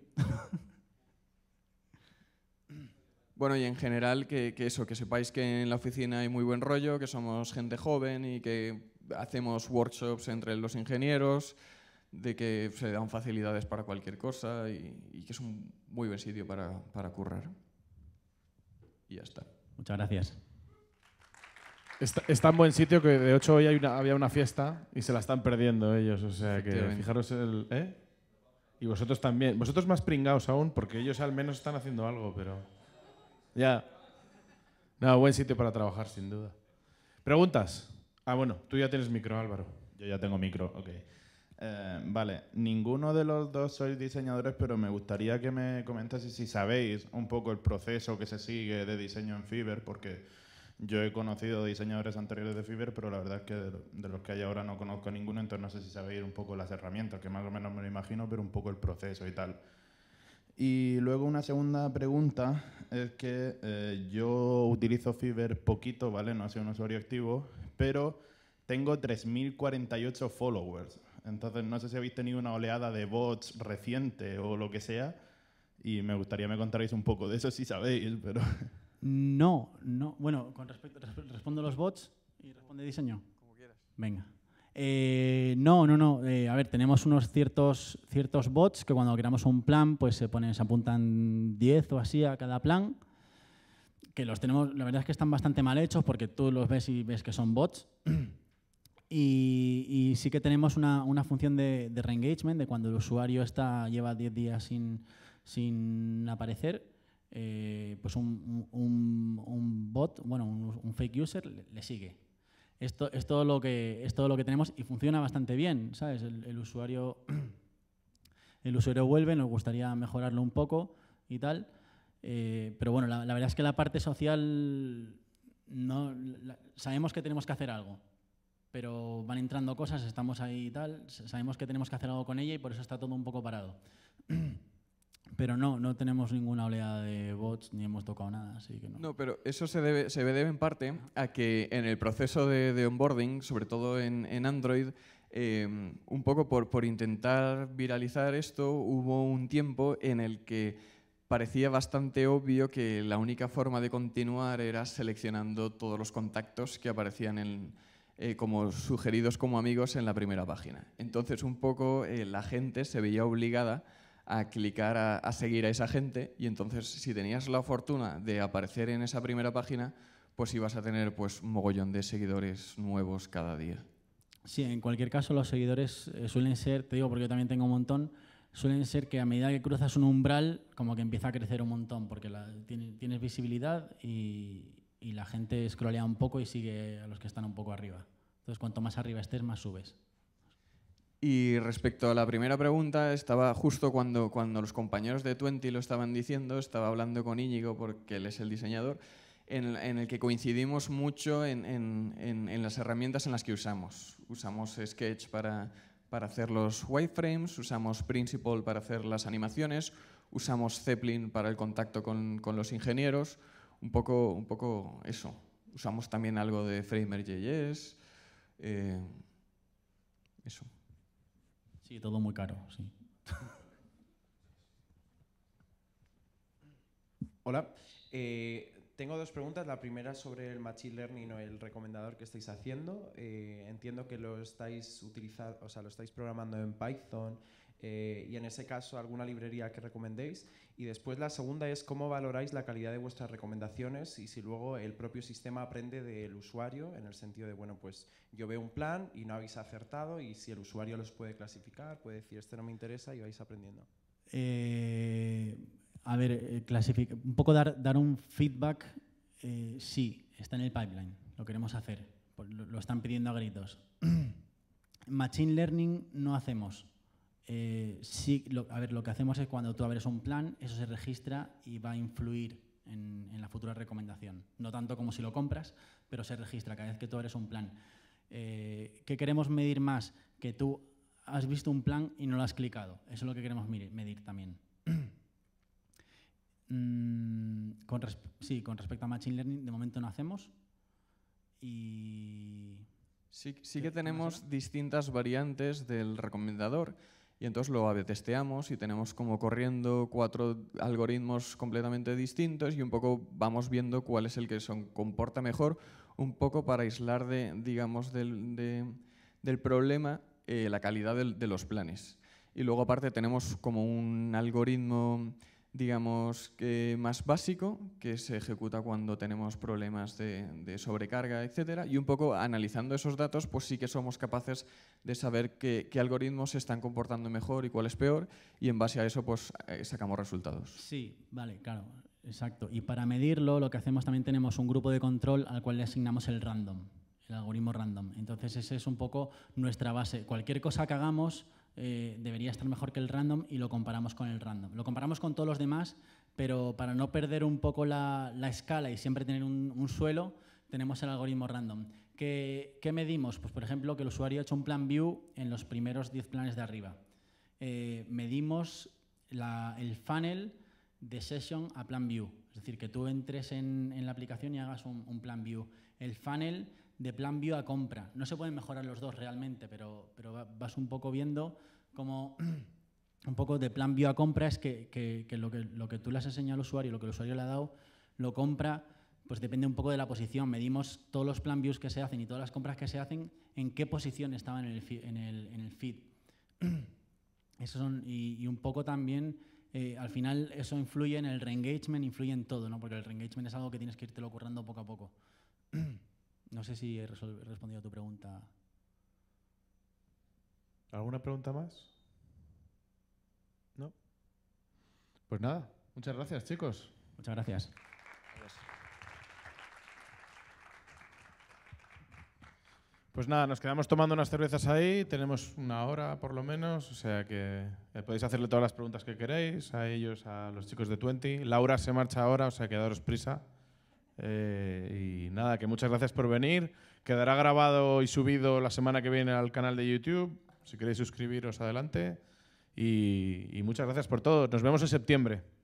Bueno, y en general que sepáis que en la oficina hay muy buen rollo, que somos gente joven y que hacemos workshops entre los ingenieros, de que se dan facilidades para cualquier cosa y que es un muy buen sitio para currar. Y ya está. Muchas gracias. Está en buen sitio que de 8 hoy había una fiesta y se la están perdiendo ellos. O sea que fijaros y vosotros también. Vosotros más pringaos aún porque ellos al menos están haciendo algo, pero... Ya. No, buen sitio para trabajar, sin duda. ¿Preguntas? Bueno, tú ya tienes micro, Álvaro. Yo ya tengo micro, ok. Vale, ninguno de los dos sois diseñadores, pero me gustaría que me comentaseis si sabéis un poco el proceso que se sigue de diseño en Fiverr, porque yo he conocido diseñadores anteriores de Fiverr, pero la verdad es que de los que hay ahora no conozco ninguno, entonces no sé si sabéis un poco las herramientas, que más o menos me lo imagino, pero un poco el proceso y tal. Y luego una segunda pregunta es que yo utilizo Fiverr poquito, ¿vale? No soy un usuario activo, pero tengo 3.048 followers. Entonces no sé si habéis tenido una oleada de bots reciente o lo que sea, y me gustaría me contarais un poco de eso si sabéis, pero... No. Bueno, respondo los bots y responde diseño. Como quieras. Venga. No. A ver, tenemos unos ciertos bots que cuando creamos un plan, pues se apuntan 10 o así a cada plan. Que los tenemos, la verdad es que están bastante mal hechos porque tú los ves y ves que son bots. Y sí que tenemos una función de re-engagement, de cuando el usuario lleva 10 días sin aparecer, pues un bot, bueno, un fake user le sigue. Esto es todo lo que tenemos y funciona bastante bien, ¿sabes? El usuario vuelve, nos gustaría mejorarlo un poco y tal, pero bueno, la verdad es que la parte social sabemos que tenemos que hacer algo, pero van entrando cosas, estamos ahí y tal, sabemos que tenemos que hacer algo con ella y por eso está todo un poco parado. Pero no tenemos ninguna oleada de bots ni hemos tocado nada, así que no. No, pero eso se debe en parte a que en el proceso de onboarding, sobre todo en Android, un poco por intentar viralizar esto, hubo un tiempo en el que parecía bastante obvio que la única forma de continuar era seleccionando todos los contactos que aparecían como sugeridos como amigos en la primera página. Entonces, un poco la gente se veía obligada a clicar a seguir a esa gente y entonces si tenías la fortuna de aparecer en esa primera página, pues ibas a tener pues mogollón de seguidores nuevos cada día. Sí, en cualquier caso los seguidores suelen ser, te digo porque yo también tengo un montón, suelen ser que a medida que cruzas un umbral como que empieza a crecer un montón porque tienes visibilidad y la gente scrollea un poco y sigue a los que están un poco arriba. Entonces cuanto más arriba estés, más subes. Y respecto a la primera pregunta, estaba justo cuando los compañeros de Tuenti lo estaban diciendo, estaba hablando con Íñigo, porque él es el diseñador, en el que coincidimos mucho en las herramientas en las que usamos. Usamos Sketch para hacer los wireframes, usamos Principle para hacer las animaciones, usamos Zeppelin para el contacto con los ingenieros, un poco eso. Usamos también algo de Framer.js, eso. Sí, todo muy caro, sí. Hola. Tengo dos preguntas. La primera sobre el Machine Learning o el recomendador que estáis haciendo. Entiendo que lo estáis utilizando, o sea, lo estáis programando en Python y en ese caso alguna librería que recomendéis. Y después la segunda es cómo valoráis la calidad de vuestras recomendaciones y si luego el propio sistema aprende del usuario en el sentido de, bueno, pues yo veo un plan y no habéis acertado y si el usuario los puede clasificar, puede decir este no me interesa y vais aprendiendo. A ver, un poco dar un feedback, sí, está en el pipeline, lo queremos hacer, lo están pidiendo a gritos. Machine Learning no hacemos. Sí, lo que hacemos es cuando tú abres un plan, eso se registra y va a influir en la futura recomendación. No tanto como si lo compras, pero se registra cada vez que tú abres un plan. ¿Qué queremos medir más? Que tú has visto un plan y no lo has clicado. Eso es lo que queremos medir también. Con respecto a Machine Learning, de momento no hacemos. Y Sí que tenemos distintas variantes del recomendador y entonces lo A/B testeamos y tenemos como corriendo 4 algoritmos completamente distintos y un poco vamos viendo cuál es el que se comporta mejor, un poco para aislar digamos, del problema la calidad de los planes. Y luego aparte tenemos como un algoritmo, digamos, más básico, que se ejecuta cuando tenemos problemas de sobrecarga, etcétera, y un poco analizando esos datos, pues sí que somos capaces de saber qué algoritmos se están comportando mejor y cuál es peor, y en base a eso pues sacamos resultados. Sí, vale, claro, exacto. Y para medirlo, lo que hacemos también tenemos un grupo de control al cual le asignamos el random, el algoritmo random. Entonces ese es un poco nuestra base. Cualquier cosa que hagamos debería estar mejor que el random y lo comparamos con el random. Lo comparamos con todos los demás, pero para no perder un poco la escala y siempre tener un suelo, tenemos el algoritmo random. ¿Qué medimos? Pues, por ejemplo, que el usuario ha hecho un plan view en los primeros 10 planes de arriba. Medimos el funnel de session a plan view. Es decir, que tú entres en la aplicación y hagas un plan view. El funnel de plan view a compra. No se pueden mejorar los dos realmente, pero vas un poco viendo como un poco de plan view a compra es que lo que tú le has enseñado al usuario, lo que el usuario le ha dado, lo compra, pues depende un poco de la posición. Medimos todos los plan views que se hacen y todas las compras que se hacen, en qué posición estaban en el feed. Eso y un poco también, al final eso influye en el reengagement, influye en todo, ¿no? Porque el reengagement es algo que tienes que irte currando poco a poco. No sé si he respondido a tu pregunta. ¿Alguna pregunta más? ¿No? Pues nada, muchas gracias, chicos. Muchas gracias. Pues nada, nos quedamos tomando unas cervezas ahí, tenemos una hora por lo menos, o sea que podéis hacerle todas las preguntas que queréis a ellos, a los chicos de Tuenti. Laura se marcha ahora, o sea que daros prisa. Y nada, que muchas gracias por venir. Quedará grabado y subido la semana que viene al canal de YouTube. Si queréis suscribiros, adelante. Y muchas gracias por todo. Nos vemos en septiembre.